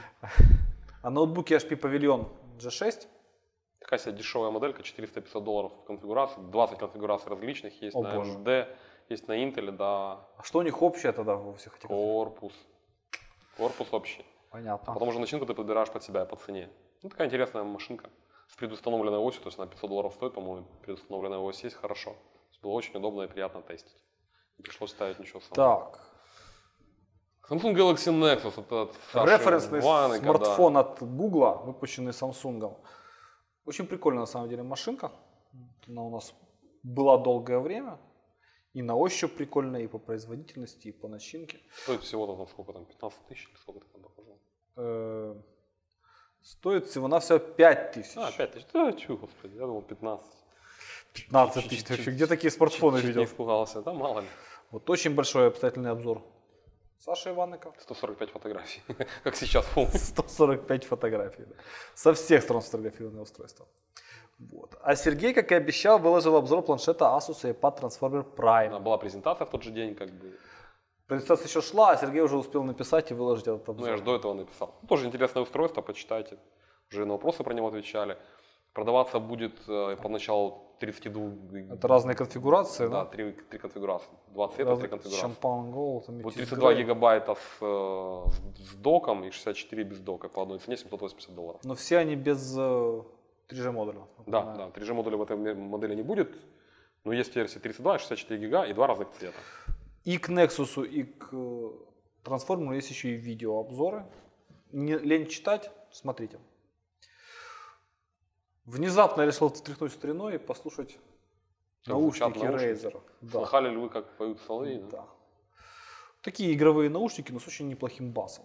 А ноутбуке эйч пи Pavilion джи шесть. Такая себе дешевая моделька, четыреста-пятьсот долларов в конфигурации, двадцать конфигураций различных, есть О, на боже. эм ди, есть на Intel, да, А что у них общее тогда во всех этих? корпус, корпус общий. Понятно. Потом уже начинку ты подбираешь под себя по цене. Ну, такая интересная машинка с предустановленной осью, то есть она пятьсот долларов стоит, по-моему, предустановленная ось есть, хорошо. То есть было очень удобно и приятно тестить. Не пришлось ставить ничего самого. Так. Samsung Galaxy Nexus, это Саши Референсный Ванека, смартфон от Google, выпущенный Samsung. Очень прикольная на самом деле машинка. Она у нас была долгое время. И на ощупь прикольная, и по производительности, и по начинке. Да. Стоит всего-то там сколько там, пятнадцать тысяч или сколько ты там показал? Э, Стоит всего-навсего пять тысяч. А, пять тысяч, да, чё, господи, я думал пятнадцать. пятнадцать Чуть- тысяч. чуть- Вообще, где такие смартфоны Чуть не видел? испугался, да мало ли. Вот очень большой обстоятельный обзор. Саша Иваненко. сто сорок пять фотографий, как сейчас помню. сто сорок пять фотографий. Да. Со всех сторон сфотографированное устройство. Вот. А Сергей, как и обещал, выложил обзор планшета Asus iPad Transformer Prime. Была презентация в тот же день, как бы. Презентация еще шла, а Сергей уже успел написать и выложить этот обзор. Ну, я же до этого написал. Тоже интересное устройство, почитайте. Уже на вопросы про него отвечали. Продаваться будет э, поначалу тридцать два... Это разные конфигурации, Да, да? три, три конфигурации. Два цвета, три конфигурации. Шампан Gold, Вот Amethyst тридцать два Grey. гигабайта с, э, с доком и шестьдесят четыре без дока по одной цене семьсот восемьдесят долларов. Но все они без э, три джи модуля. Да, напоминаю. да, три джи модуля в этой м- модели не будет. Но есть версия тридцать два, шестьдесят четыре гига и два разных цвета. И к Nexus, и к э, Transformer есть еще и видеообзоры. Не лень читать, смотрите. Внезапно я решил встряхнуть стариной и послушать Как звучат наушники наушники. Razer. Да. Слыхали ли вы, как поют соловьи? да? Да. Такие игровые наушники, но с очень неплохим басом.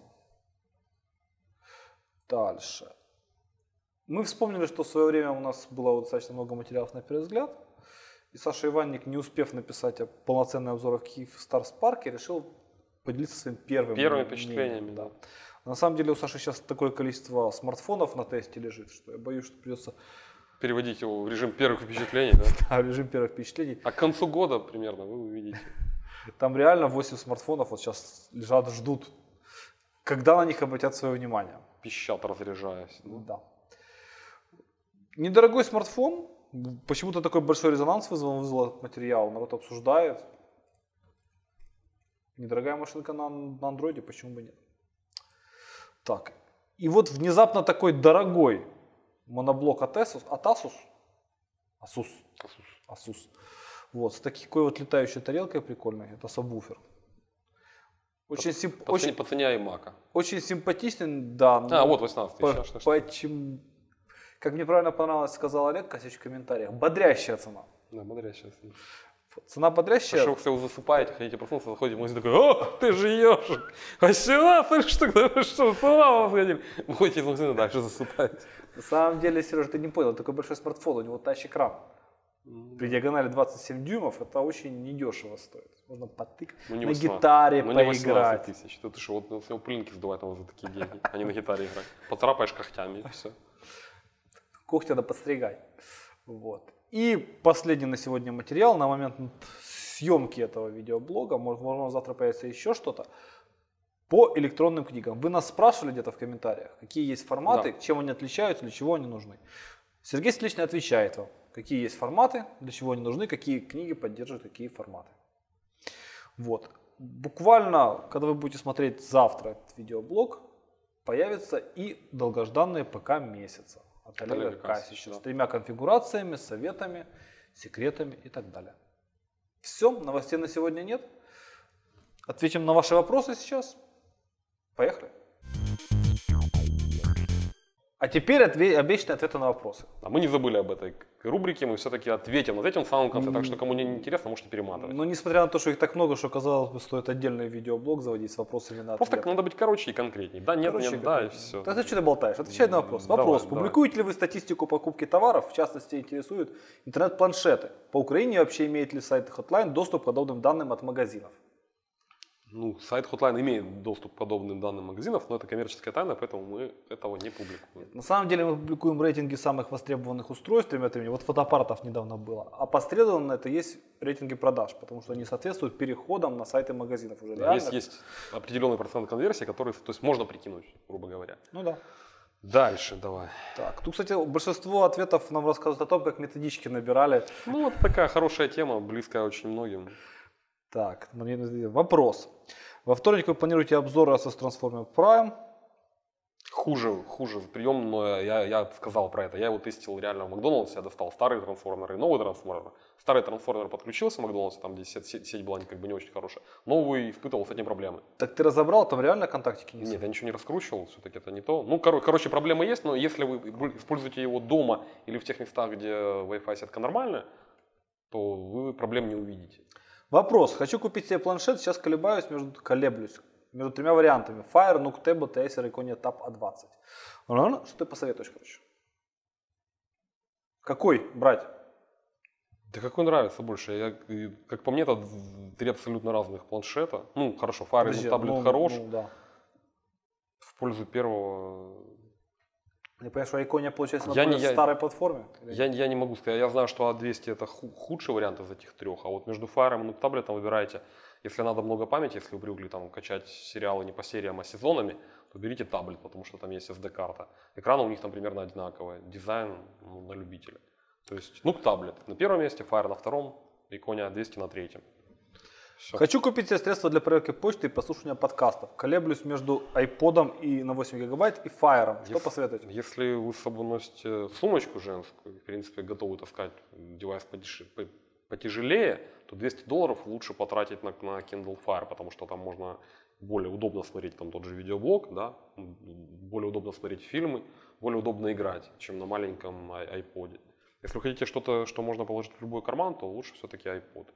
Дальше. Мы вспомнили, что в свое время у нас было вот достаточно много материалов на первый взгляд. И Саша Иванник, не успев написать полноценный обзор в Киев Stars Park, решил поделиться своим первым Первыми мнением. впечатлениями, да. На самом деле у Саши сейчас такое количество смартфонов на тесте лежит, что я боюсь, что придется Переводить его в режим первых впечатлений, да? а, режим первых впечатлений. А к концу года примерно вы увидите. Там реально восемь смартфонов вот сейчас лежат, ждут, когда на них обратят свое внимание. Пищат, разряжаясь. ну. Да. Недорогой смартфон. Почему-то такой большой резонанс вызвал, вызвал этот материал. Народ обсуждает. Недорогая машинка на, на андроиде, почему бы нет? Так. И вот внезапно такой дорогой моноблок от Asus. От Asus? Asus. Asus. Asus. Вот, с такой вот летающей тарелкой прикольной. Это сабвуфер. Очень, По, симп- по, очень, цене, по цене iMac. очень симпатичный, да. А, но вот восемнадцать по- тысяч. а, что ж. почему, как мне правильно понравилось, сказал Олег Косич в комментариях, бодрящая цена. Да, смотря сейчас. Цена бодрящая. Хорошо, если вы засыпаете, хотите проснуться, заходите в магазин, такой: о, ты же ешек! А сюда, слышишь, что, вы что, с ума вы сходили? Выходите из магазина, дальше засыпаете. На самом деле, Сережа, ты не понял, такой большой смартфон, у него тач-экран. При диагонали двадцать семь дюймов это очень недешево стоит. Можно потыкать, ну, на восемнадцать, гитаре ну, поиграть. Тысяч. Ты что, вот с него пылинки сдувать надо за такие деньги, а не на гитаре играть. Поцарапаешь когтями и все. Когти надо подстригать. Вот. И последний на сегодня материал на момент съемки этого видеоблога, может, возможно, завтра появится еще что-то, по электронным книгам. Вы нас спрашивали где-то в комментариях, какие есть форматы, да. чем они отличаются, для чего они нужны. Сергей Столичный отвечает вам, какие есть форматы, для чего они нужны, какие книги поддерживают какие форматы. Вот. Буквально, когда вы будете смотреть завтра этот видеоблог, появится и долгожданные ПК месяца от Олега Касича с тремя конфигурациями, советами, секретами и так далее. Все, новостей на сегодня нет. Ответим на ваши вопросы сейчас. Поехали. А теперь отве- обещанные ответы на вопросы. А мы не забыли об этой рубрике, мы все-таки ответим, ответим в самом конце, так что кому не интересно, можете перематывать. Но несмотря на то, что их так много, что казалось бы, стоит отдельный видеоблог заводить с вопросами на ответы. Просто надо быть короче и конкретнее. Да, нет, короче, нет, да и все. Тогда что ты болтаешь? Отвечай на вопрос. Вопрос. Давай, Публикуете давай. ли вы статистику покупки товаров? В частности, интересуют интернет-планшеты. По Украине вообще имеет ли сайт Hotline доступ к подобным данным от магазинов? Ну, сайт Hotline имеет доступ к подобным данным магазинов, но это коммерческая тайна, поэтому мы этого не публикуем. На самом деле мы публикуем рейтинги самых востребованных устройств время от времени. Вот фотоаппаратов недавно было. А посредственно это есть рейтинги продаж, потому что они соответствуют переходам на сайты магазинов уже реально. Есть, есть определенный процент конверсии, который, то есть можно прикинуть, грубо говоря. Ну да. Дальше давай. Так, тут, кстати, большинство ответов нам рассказывают о том, как методички набирали. Ну, вот такая хорошая тема, близкая очень многим. Так, вопрос. Во вторник вы планируете обзор Asus Transformer Prime? Хуже, хуже прием, но я, я сказал про это. Я его тестил реально в Макдональдсе, я достал старый трансформер и новый трансформер. Старый трансформер подключился в Макдональдсе, там где сеть, сеть была как бы не очень хорошая. Новый испытывал с этим проблемы. Так ты разобрал, там реально контактики не Нет, я ничего не раскручивал, все-таки это не то. Ну, кор- короче, проблема есть, но если вы используете его дома или в тех местах, где Wi-Fi сетка нормальная, то вы проблем не увидите. Вопрос. Хочу купить себе планшет, сейчас колебаюсь, между, колеблюсь между тремя вариантами. Fire, Nook Tablet и Acer Iconia Tab а двадцать. Ну, что ты посоветуешь, короче? Какой брать? Да какой нравится больше? Я, как по мне, это три абсолютно разных планшета. Ну, хорошо, Fire и Nook Tablet ну, хорош. Ну, да. В пользу первого... Я понимаю, что Iconia получается на я более не, старой платформе? Я, я не могу сказать. Я знаю, что а двести это худший вариант из этих трех. А вот между Fire и Nook Tablet выбираете. Если надо много памяти, если вы привыкли там качать сериалы не по сериям, а сезонами, то берите таблет, потому что там есть эс ди-карта. Экраны у них там примерно одинаковые. Дизайн ну, на любителя. То есть Nook Tablet на первом месте, Fire на втором, Iconia двести на третьем. Все. Хочу купить себе средства для проверки почты и прослушивания подкастов. Колеблюсь между iPod'ом и на восемь гигабайт и Fire. Что если, посоветуете? Если вы с собой носите сумочку женскую, в принципе, готовы таскать девайс потяжелее, то двести долларов лучше потратить на, на Kindle Fire, потому что там можно более удобно смотреть там тот же видеоблог, да, более удобно смотреть фильмы, более удобно играть, чем на маленьком iPod. Если вы хотите что-то, что можно положить в любой карман, то лучше все-таки iPod.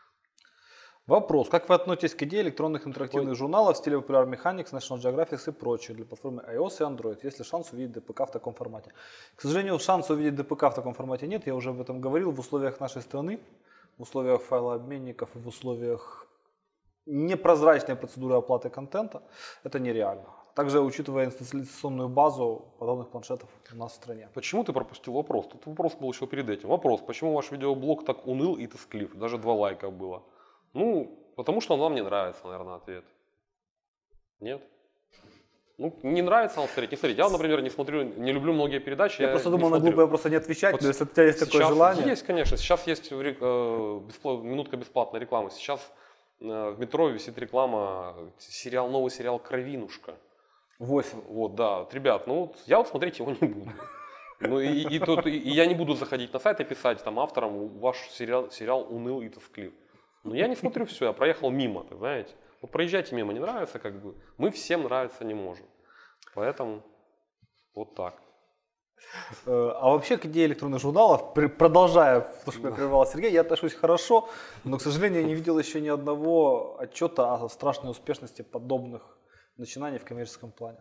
Вопрос. Как вы относитесь к идее электронных интерактивных Ой. журналов в стиле Popular Mechanics, National Geographic и прочих для платформы iOS и Android? Есть ли шанс увидеть ди пи кей в таком формате? К сожалению, шанса увидеть ди пи кей в таком формате нет. Я уже об этом говорил. В условиях нашей страны, в условиях файлообменников и в условиях непрозрачной процедуры оплаты контента это нереально. Также, учитывая инсталляционную базу подобных планшетов у нас в стране. Почему ты пропустил вопрос? Тут вопрос был еще перед этим. Вопрос. Почему ваш видеоблог так уныл и тосклив? Даже два лайка было. Ну, потому что он вам не нравится, наверное, ответ. Нет? Ну, не нравится он смотреть, не смотреть. Я, например, не смотрю, не люблю многие передачи. Я, я просто думал на глупые вопросы не отвечать, вот но если у тебя есть такое желание. Есть, конечно. Сейчас есть э, бесплат, минутка бесплатной рекламы. Сейчас э, в метро висит реклама, сериал, новый сериал «Кровинушка». восемь. Вот, да. Вот, ребят, ну вот я вот смотреть его не буду. Ну и, и, и, тут, и, и я не буду заходить на сайт и писать там авторам, ваш сериал, сериал уныл и тосклив. Но я не смотрю все, я проехал мимо, так знаете. Вот проезжайте мимо, не нравится, как бы. Мы всем нравиться не можем. Поэтому вот так. А вообще к идее электронных журналов, продолжая то, что меня прервал Сергей, я отношусь хорошо, но, к сожалению, я не видел еще ни одного отчета о страшной успешности подобных начинаний в коммерческом плане.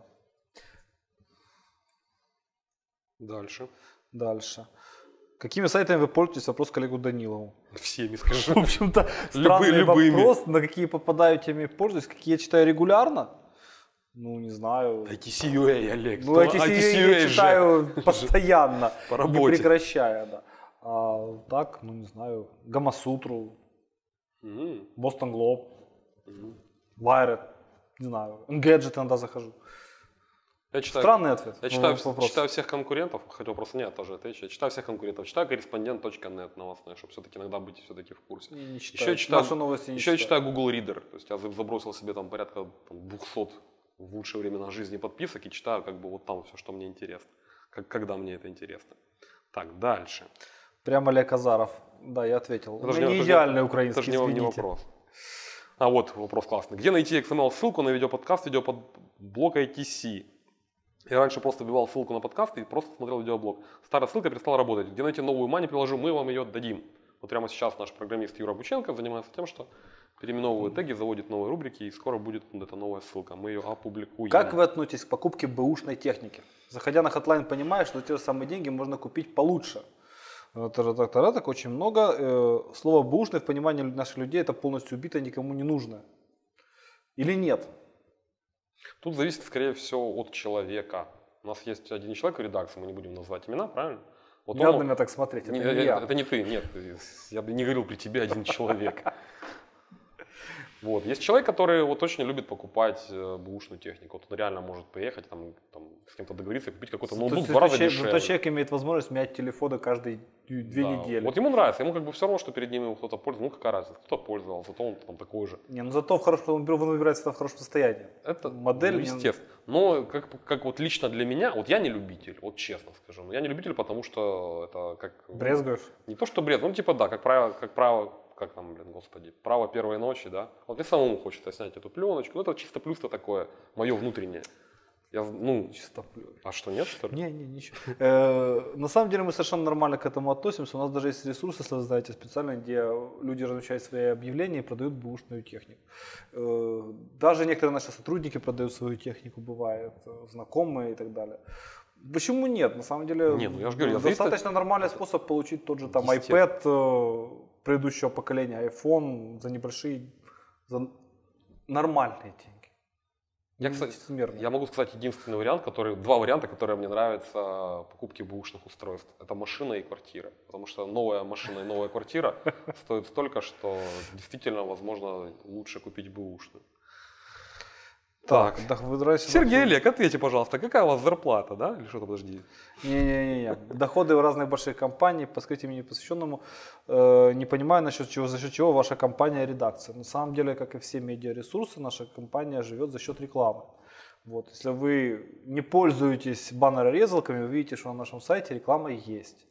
Дальше. Дальше. Какими сайтами вы пользуетесь? Вопрос коллегу Данилову. Всеми, скажу. В общем-то, странный вопрос, на какие попадаю, теми пользуюсь, какие я читаю регулярно. Ну, не знаю. ай ти си ю эй, Олег. Ну, ай ти си ю эй я читаю постоянно, по не работе. прекращая, да. А так, ну, не знаю, Гамасутру, Mm. Boston Globe, Mm. Wired, не знаю, Engadget иногда захожу. Я читаю, Странный ответ. Я читаю, читаю всех конкурентов, хотел просто нет, тоже отвечу. Я читаю всех конкурентов, читаю корреспондент точка нет новостной, чтобы все-таки иногда быть все-таки в курсе. Не, не еще я читаю, Наши новости не еще я читаю. читаю Google Reader, то есть я забросил себе там порядка там, двухсот в лучшие времена жизни подписок и читаю как бы вот там все, что мне интересно, как, когда мне это интересно. Так, дальше. Прямо Олег Азаров. Да, я ответил. Это У же меня не, не это идеальный же, украинский, это же не, не вопрос. А вот вопрос классный. Где найти икс эм эл ссылку на видеоподкаст, видеоблог ай ти си? Я раньше просто вбивал ссылку на подкаст и просто смотрел видеоблог. Старая ссылка перестала работать. Где найти новую мани приложу, мы вам ее дадим. Вот прямо сейчас наш программист Юра Бученко занимается тем, что переименовывает теги, заводит новые рубрики, и скоро будет вот эта новая ссылка. Мы ее опубликуем. Как вы относитесь к покупке бэушной техники? Заходя на Hotline, понимаешь, что за те же самые деньги можно купить получше. Так очень много. Слово бэушный в понимании наших людей это полностью убито, никому не нужно. Или нет? Тут зависит, скорее всего, от человека. У нас есть один человек в редакции, мы не будем называть имена, правильно? Вот не он, надо на меня так смотреть, это не, не это, я. это не ты, нет, я бы не говорил при тебе один человек. Вот. Есть человек, который вот очень любит покупать э, бэушную технику. Вот он реально может приехать, там, там, с кем-то договориться и купить какой-то ноутбук в два раза человек, дешевле. Тот человек имеет возможность менять телефоны каждые две Да. недели. Вот ему нравится, ему как бы все равно, что перед ним кто-то пользуется. Ну какая разница, кто-то пользовался, то он там такой же. Не, ну зато в хорошем, он выбирается в хорошем состоянии. Это модель, ну, естественно. Но как, как вот лично для меня, вот я не любитель, вот честно скажу, но я не любитель, потому что это как... Брезгуешь? Не то, что бред, ну типа да, как правило, как правило, как там, блин, господи, право первой ночи, да. Вот мне самому хочется снять эту пленочку, ну это чисто плюс-то такое, мое внутреннее. Я, ну, Чисто плюс. А что, нет, что ли? Не, не, ничего. Э, на самом деле мы совершенно нормально к этому относимся. У нас даже есть ресурсы, если вы знаете, специально, где люди размещают свои объявления и продают бэушную технику. Э, даже некоторые наши сотрудники продают свою технику, бывает, знакомые и так далее. Почему нет? На самом деле, не, ну, я же говорю, достаточно зависит... нормальный способ получить тот же там iPad э, предыдущего поколения, iPhone за небольшие, за нормальные деньги. Я, кстати, я могу сказать единственный вариант, который, два варианта, которые мне нравятся покупки бэушных устройств. Это машина и квартира. Потому что новая машина и новая квартира стоят столько, что действительно, возможно, лучше купить бэушную. Так, так да, Сергей Олег, ответьте, пожалуйста, какая у вас зарплата, да? Или что-то, подожди. Не-не-не, доходы в разных больших компаний, по скрытию мне посвященному, э, не понимаю, насчет чего, за счет чего ваша компания редакция. На самом деле, как и все медиаресурсы, наша компания живет за счет рекламы. Вот. Если вы не пользуетесь баннерорезалками, вы видите, что на нашем сайте реклама есть.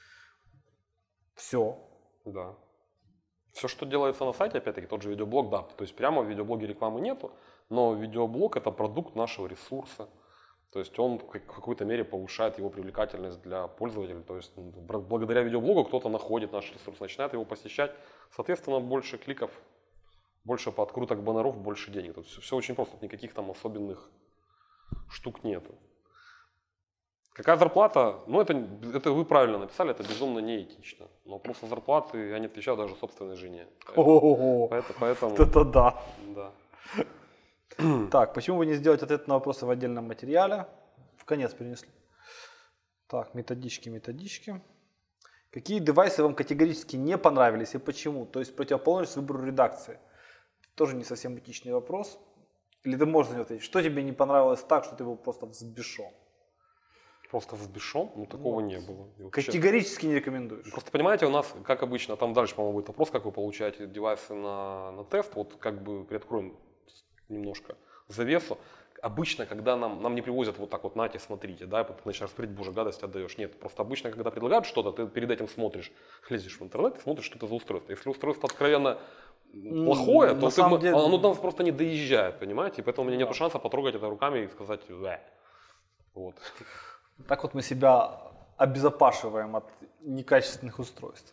Все. Да. Все, что делается на сайте, опять-таки, тот же видеоблог, да. То есть прямо в видеоблоге рекламы нету, но видеоблог это продукт нашего ресурса. То есть он в какой-то мере повышает его привлекательность для пользователей. То есть благодаря видеоблогу кто-то находит наш ресурс, начинает его посещать. Соответственно, больше кликов, больше подкруток баннеров, больше денег. То есть все очень просто, никаких там особенных штук нету. Какая зарплата? Ну, это, это вы правильно написали, это безумно неэтично. Но просто зарплаты я не отвечаю даже собственной жене. Ого, поэтому, поэтому, это да. да. Так, почему вы не сделаете ответ на вопросы в отдельном материале? В конец перенесли. Так, методички, методички. Какие девайсы вам категорически не понравились и почему? То есть противоположность выбору редакции. Тоже не совсем этичный вопрос. Или ты можешь на него ответить, что тебе не понравилось так, что ты был просто взбешен? Просто взбешен? Ну, такого ну, не было. Категорически не рекомендуешь? Просто понимаете, у нас, как обычно, там дальше, по-моему, будет вопрос, как вы получаете девайсы на, на тест. Вот как бы приоткроем немножко завесу. Обычно, когда нам, нам не привозят вот так вот, нате, смотрите, да, и потом начинаешь смотреть, боже, гадость отдаешь. Нет, просто обычно, когда предлагают что-то, ты перед этим смотришь, лезешь в интернет и смотришь, что это за устройство. Если устройство откровенно плохое, mm, то ты, деле... оно до нас просто не доезжает, понимаете? И поэтому у меня да. нет шанса потрогать это руками и сказать, да. Вот. Так вот мы себя обезопашиваем от некачественных устройств.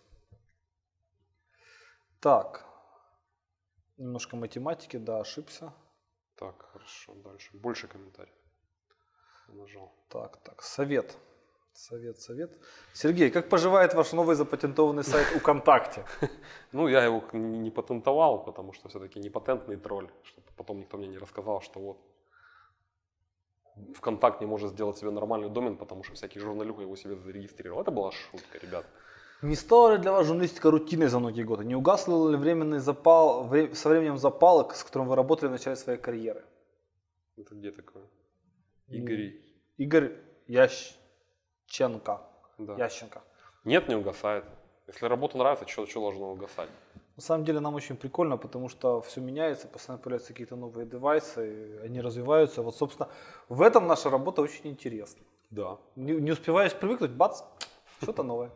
Так, немножко математики, да, ошибся. Так, хорошо, дальше. Больше комментариев. Я нажал. Так, так, совет. Совет, совет. Сергей, как поживает ваш новый запатентованный сайт ВКонтакте? Ну, я его не патентовал, потому что все-таки не патентный тролль, чтобы потом никто мне не рассказал, что вот ВКонтакт не может сделать себе нормальный домен, потому что всякий журналюга его себе зарегистрировал. Это была шутка, ребят. Не стала ли для вас журналистика рутиной за многие годы? Не угасл ли временный запал, со временем запалок, с которым вы работали в начале своей карьеры? Это где такое? Игорь. Игорь Ященко. Да. Ященко. Нет, не угасает. Если работа нравится, что, что должно угасать? На самом деле нам очень прикольно, потому что все меняется, постоянно появляются какие-то новые девайсы, они развиваются. Вот, собственно, в этом наша работа очень интересна. Да. Не, не успеваешь привыкнуть, бац, что-то новое.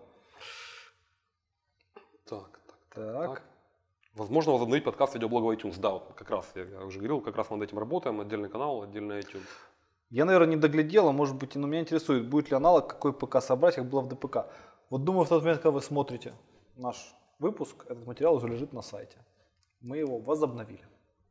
Так, так, Так. так. Возможно, возобновить подкаст видеоблога iTunes. Да, вот как раз, я, я уже говорил, как раз над этим работаем. Отдельный канал, отдельный iTunes. Я, наверное, не доглядел, а может быть, но меня интересует, будет ли аналог, какой ПК собрать, как было в ДПК. Вот думаю, в тот момент, когда вы смотрите наш выпуск, этот материал уже лежит на сайте. Мы его возобновили.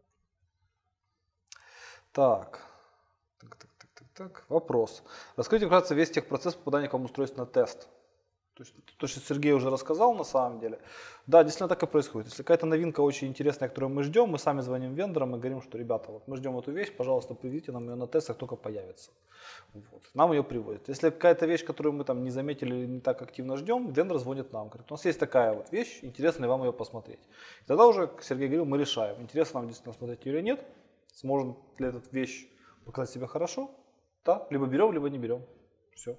Так. Так, так, так, так, так. Вопрос. Расскажите вкратце весь техпроцесс попадания к вам устройств на тест. То есть то, что Сергей уже рассказал на самом деле. Да, действительно так и происходит. Если какая-то новинка очень интересная, которую мы ждем, мы сами звоним вендорам и говорим, что, ребята, вот мы ждем эту вещь, пожалуйста, приведите нам ее на тест, как только появится. Вот. Нам ее приводят. Если какая-то вещь, которую мы там не заметили или не так активно ждем, вендор звонит нам, говорит, у нас есть такая вот вещь, интересно ли вам ее посмотреть. И тогда уже, как Сергей говорил, мы решаем, интересно нам действительно смотреть ее или нет, сможет ли эта вещь показать себя хорошо, да, либо берем, либо не берем. Все.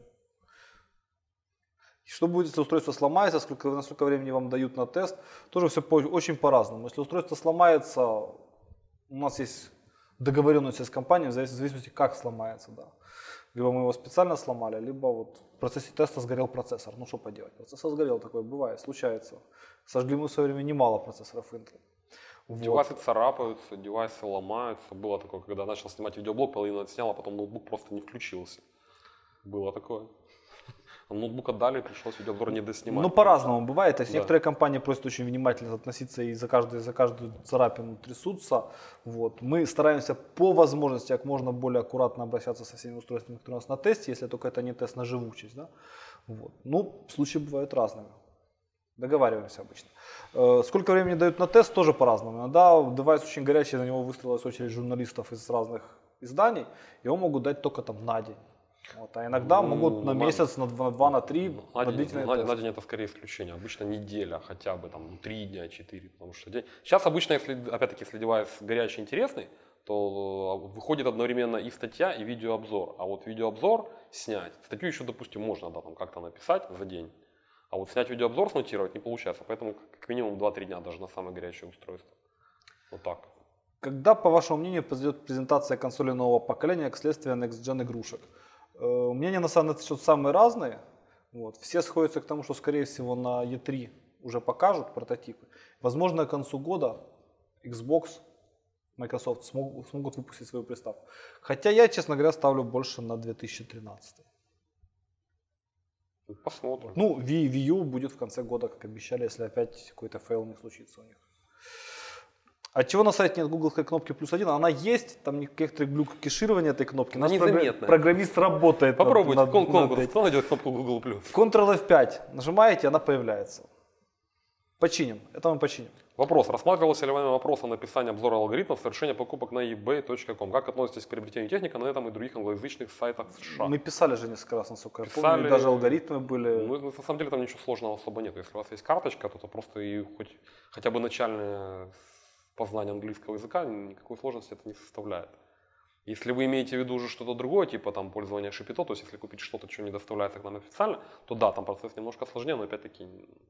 Что будет, если устройство сломается, сколько, на сколько времени вам дают на тест, тоже все по, очень по-разному. Если устройство сломается, у нас есть договоренность с компанией, в зависимости, как сломается. Да. Либо мы его специально сломали, либо вот в процессе теста сгорел процессор. Ну что поделать, процессор сгорел, такое бывает, случается. Сожгли мы в свое время немало процессоров Intel. Вот. Девайсы царапаются, девайсы ломаются. Было такое, когда начал снимать видеоблог, половину отснял, а потом ноутбук просто не включился. Было такое. Ноутбук отдали, пришлось видеообзор не доснимать. Ну, по-разному бывает. То есть да. Некоторые компании просят очень внимательно относиться и за каждую, за каждую царапину трясутся. Вот. Мы стараемся по возможности как можно более аккуратно обращаться со всеми устройствами, которые у нас на тесте, если только это не тест на живучесть. Да? Вот. Ну, случаи бывают разными. Договариваемся обычно. Сколько времени дают на тест, тоже по-разному. Иногда девайс очень горячий, на него выстроилась очередь журналистов из разных изданий, его могут дать только там на день. Вот, а иногда ну, могут на месяц, на два, на, два, на три. На день, на, на день это скорее исключение. Обычно неделя, хотя бы там три дня, четыре. Потому что день. Сейчас обычно, если, опять-таки, если девайс горячий, интересный, то выходит одновременно и статья, и видеообзор. А вот видеообзор снять, статью еще, допустим, можно да, там как-то написать за день. А вот снять видеообзор, смонтировать не получается. Поэтому как минимум два-три дня даже на самое горячее устройство. Вот так. Когда, по вашему мнению, произойдет презентация консоли нового поколения, как следствие Next Gen игрушек? Мнения на самом деле самые разные. Вот. Все сходятся к тому, что, скорее всего, на и три уже покажут прототипы. Возможно, к концу года Xbox, Microsoft смогут, смогут выпустить свою приставку. Хотя я, честно говоря, ставлю больше на две тысячи тринадцатый. Посмотрим. Ну, Wii, Wii U будет в конце года, как обещали, если опять какой-то фейл не случится у них. Отчего на сайте нет гугловской кнопки плюс один? Она есть, там некоторые глюк кеширования этой кнопки. Она незаметная. Программист работает. Попробуйте, над, конкурс, над кто найдет кнопку Google плюс? контрол эф пять нажимаете, она появляется. Починим, это мы починим. Вопрос. Рассматривался ли вами вопрос о написании обзора алгоритмов совершения покупок на и бэй точка ком? Как относитесь к приобретению техники на этом и других англоязычных сайтах США? Мы писали же несколько раз, насколько я писали, помню, и даже алгоритмы были. Ну, на самом деле там ничего сложного особо нет. Если у вас есть карточка, то, то просто и хоть, хотя бы начальное познание английского языка, никакой сложности это не составляет. Если вы имеете в виду уже что-то другое, типа там пользование шипито, то есть если купить что-то, что не доставляется к нам официально, то да, там процесс немножко сложнее, но опять-таки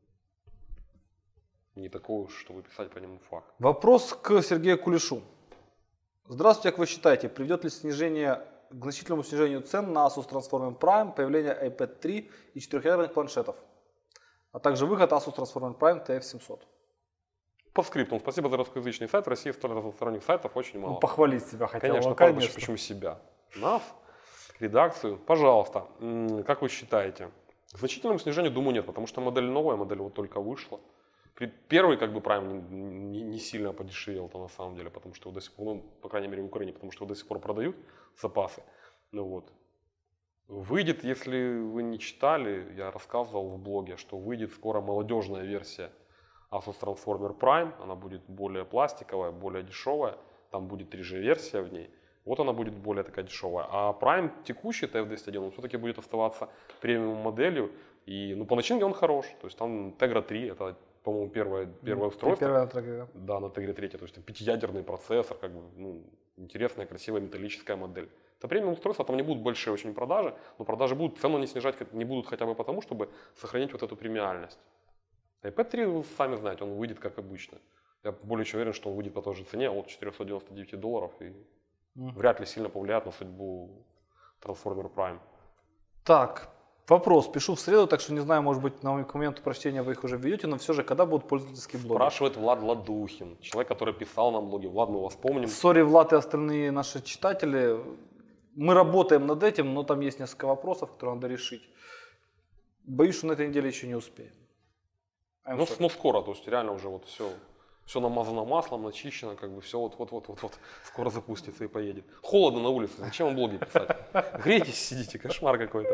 не такой уж, чтобы писать по нему факт. Вопрос к Сергею Кулешу. Здравствуйте, как вы считаете, приведет ли снижение к значительному снижению цен на Asus Transformer Prime, появление ай пэд три и четырехъядерных планшетов, а также выход Asus Transformer Prime ти эф семьсот? По скриптам. Спасибо за русскоязычный сайт. В России разносторонних сайтов очень мало. Ну, похвалить себя хотел. Конечно, конечно. Почему, почему себя? Нас? редакцию. Пожалуйста, как вы считаете? К значительному снижению, думаю, нет, потому что модель новая, модель вот только вышла. Первый как бы Prime не, не сильно подешевел-то на самом деле, потому что его до сих пор, ну, по крайней мере в Украине, потому что его до сих пор продают запасы. Ну вот. Выйдет, если вы не читали, я рассказывал в блоге, что выйдет скоро молодежная версия Asus Transformer Prime. Она будет более пластиковая, более дешевая. Там будет три джи версия в ней. Вот она будет более такая дешевая. А Prime текущий ти эф двести один, он все-таки будет оставаться премиум моделью. И ну, по начинке он хорош. То есть там Tegra три, это, по-моему, первое, первое устройство. Первое на Tegra. Да, на Tegra три. То есть там пятиядерный процессор, как бы, ну, интересная, красивая металлическая модель. Это премиум устройство, там не будут большие очень продажи, но продажи будут, цену не снижать не будут хотя бы потому, чтобы сохранить вот эту премиальность. iPad три, вы сами знаете, он выйдет как обычно. Я более чем уверен, что он выйдет по той же цене от четырёхсот девяноста девяти долларов и mm. вряд ли сильно повлияет на судьбу Transformer Prime. Так, вопрос. Пишу в среду, так что не знаю, может быть, на момент прочтения вы их уже введете, но все же, когда будут пользовательские блоги? Спрашивает Влад Ладухин, человек, который писал на блоге. Влад, мы вас помним. Сори, Влад и остальные наши читатели. Мы работаем над этим, но там есть несколько вопросов, которые надо решить. Боюсь, что на этой неделе еще не успеем. Ну, ну, скоро, то есть реально уже вот все, все намазано маслом, начищено, как бы все вот-вот-вот-вот скоро запустится и поедет. Холодно на улице, зачем вам блоги писать? Грейтесь, сидите, кошмар какой-то.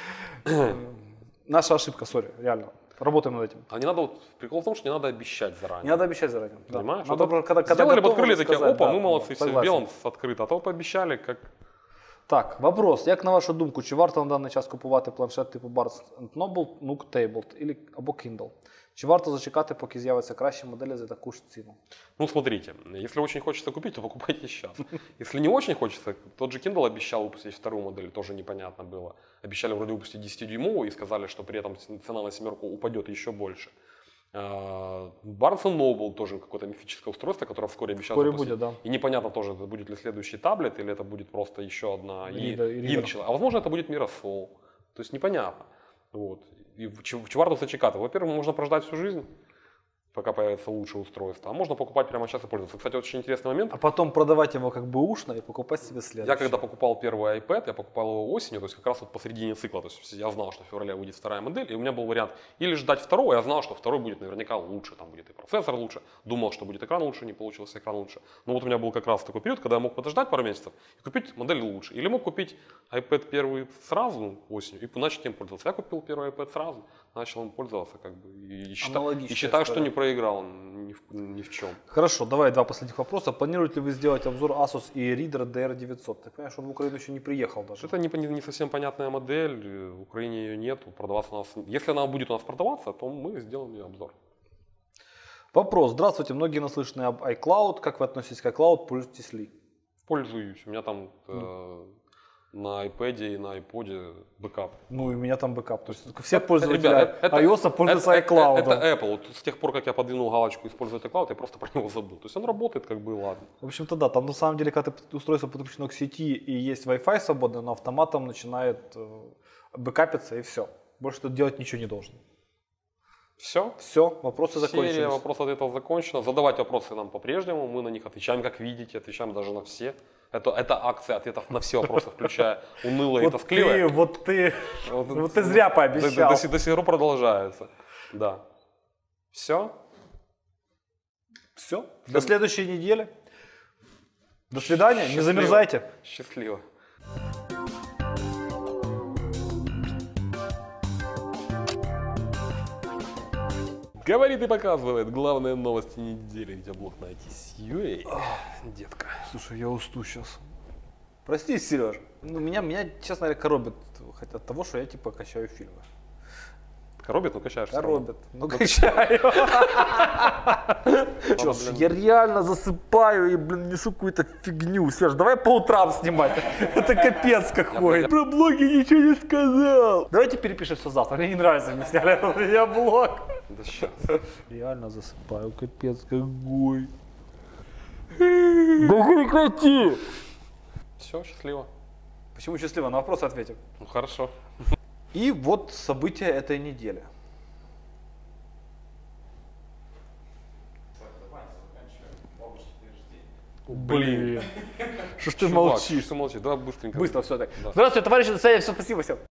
Наша ошибка, сори, реально. Работаем над этим. А не надо, вот, прикол в том, что не надо обещать заранее. Не надо обещать заранее. Понимаешь? Да. Надо, вот когда, когда сделали бы, готовы, открыли такие, сказать, опа, да, мы молодцы, все в согласен. белом открыто, а то пообещали, как... Так, вопрос. Як на вашу думку, чи варто на даний час купувати планшет типу Barnes енд Noble, Nook Tablet или, або Kindle? Чи варто зачекати, поки з'явиться кращі моделі за таку ж ціну? Ну, смотрите, если очень хочется купить, то покупайте сейчас. Если не очень хочется, тот же Kindle обещал выпустить вторую модель, тоже непонятно было. Обещали вроде выпустить десятидюймовую и сказали, что при этом цена на семерку упадет еще больше. Barnes энд Noble тоже какое-то мифическое устройство, которое вскоре обещал Вскоре запустить. будет, да. И непонятно тоже, это будет ли следующий таблет, или это будет просто еще одна Reader. Inchel. А возможно, это будет Mirasol. То есть непонятно. Вот. И чи варто зачекати? Во-первых, можно прождать всю жизнь, пока появится лучшее устройство. А можно покупать прямо сейчас и пользоваться. Кстати, очень интересный момент. А потом продавать его как бы ушно и покупать себе следующий. Я когда покупал первый iPad, я покупал его осенью, то есть как раз вот посередине цикла. То есть я знал, что в феврале выйдет вторая модель, и у меня был вариант или ждать второго, я знал, что второй будет наверняка лучше, там будет и процессор лучше, думал, что будет экран лучше, не получился экран лучше. Но вот у меня был как раз такой период, когда я мог подождать пару месяцев и купить модель лучше. Или мог купить iPad первый сразу осенью и начать им пользоваться. Я купил первый iPad сразу, начал им пользоваться как бы, и, считаю, и считаю, что не проиграл ни в, ни в чем. Хорошо, давай два последних вопроса. Планируете ли вы сделать обзор Asus и Reader ди ар девятьсот? Ты понимаешь, он в Украину еще не приехал даже. Это не, не совсем понятная модель, в Украине ее нет, продаваться у нас. Если она будет у нас продаваться, то мы сделаем ее обзор. Вопрос. Здравствуйте, многие наслышаны об iCloud. Как вы относитесь к iCloud? Пользуетесь ли? Пользуюсь. У меня там э, на iPad и на iPod бэкап. Ну и у меня там бэкап. То есть все пользователи Ребят, это, iOS пользуются это, iCloud. Это, это Apple. Вот с тех пор, как я подвинул галочку использовать iCloud, я просто про него забыл. То есть он работает, как бы, ладно. В общем-то, да, там на самом деле, когда ты устройство подключено к сети и есть Wi-Fi свободный, оно автоматом начинает э, бэкапиться и все. Больше ты делать ничего не должен. Все? Все, вопросы закончились. Серия вопросов-ответов закончена. Задавать вопросы нам по-прежнему, мы на них отвечаем, как видите, отвечаем даже на все. Это, это акция ответов на все вопросы, включая унылые и тоскливые. Вот ты, вот ты, вот ты зря пообещал. До, до, до сих пор продолжается. Да. Все? Все. До следующей недели. До свидания. Счастливо. Не замерзайте. Счастливо. Говорит и показывает главные новости недели. Где блог на ай ти эс ю эй. Детка. Слушай, я усту сейчас. Прости, Сереж. Ну, меня, меня, честно говоря, коробит хотя от того, что я типа качаю фильмы. Коробит, но качаешь. Коробит, но качаю. Я реально засыпаю и, блин, несу какую-то фигню. Сереж, давай по утрам снимать. Это капец какой. Про блоги ничего не сказал. Давайте перепишем все завтра. Мне не нравится, мы сняли у меня блог. Да сейчас. Реально засыпаю, капец какой. Да прекрати. Все, счастливо. Почему счастливо? На вопрос ответим. Ну хорошо. И вот события этой недели. Блин. Что ж ты Чувак, молчишь? Что ты молчишь? Давай быстренько. Быстро все так. Да. Здравствуйте, товарищи, до свидания, все, спасибо всем.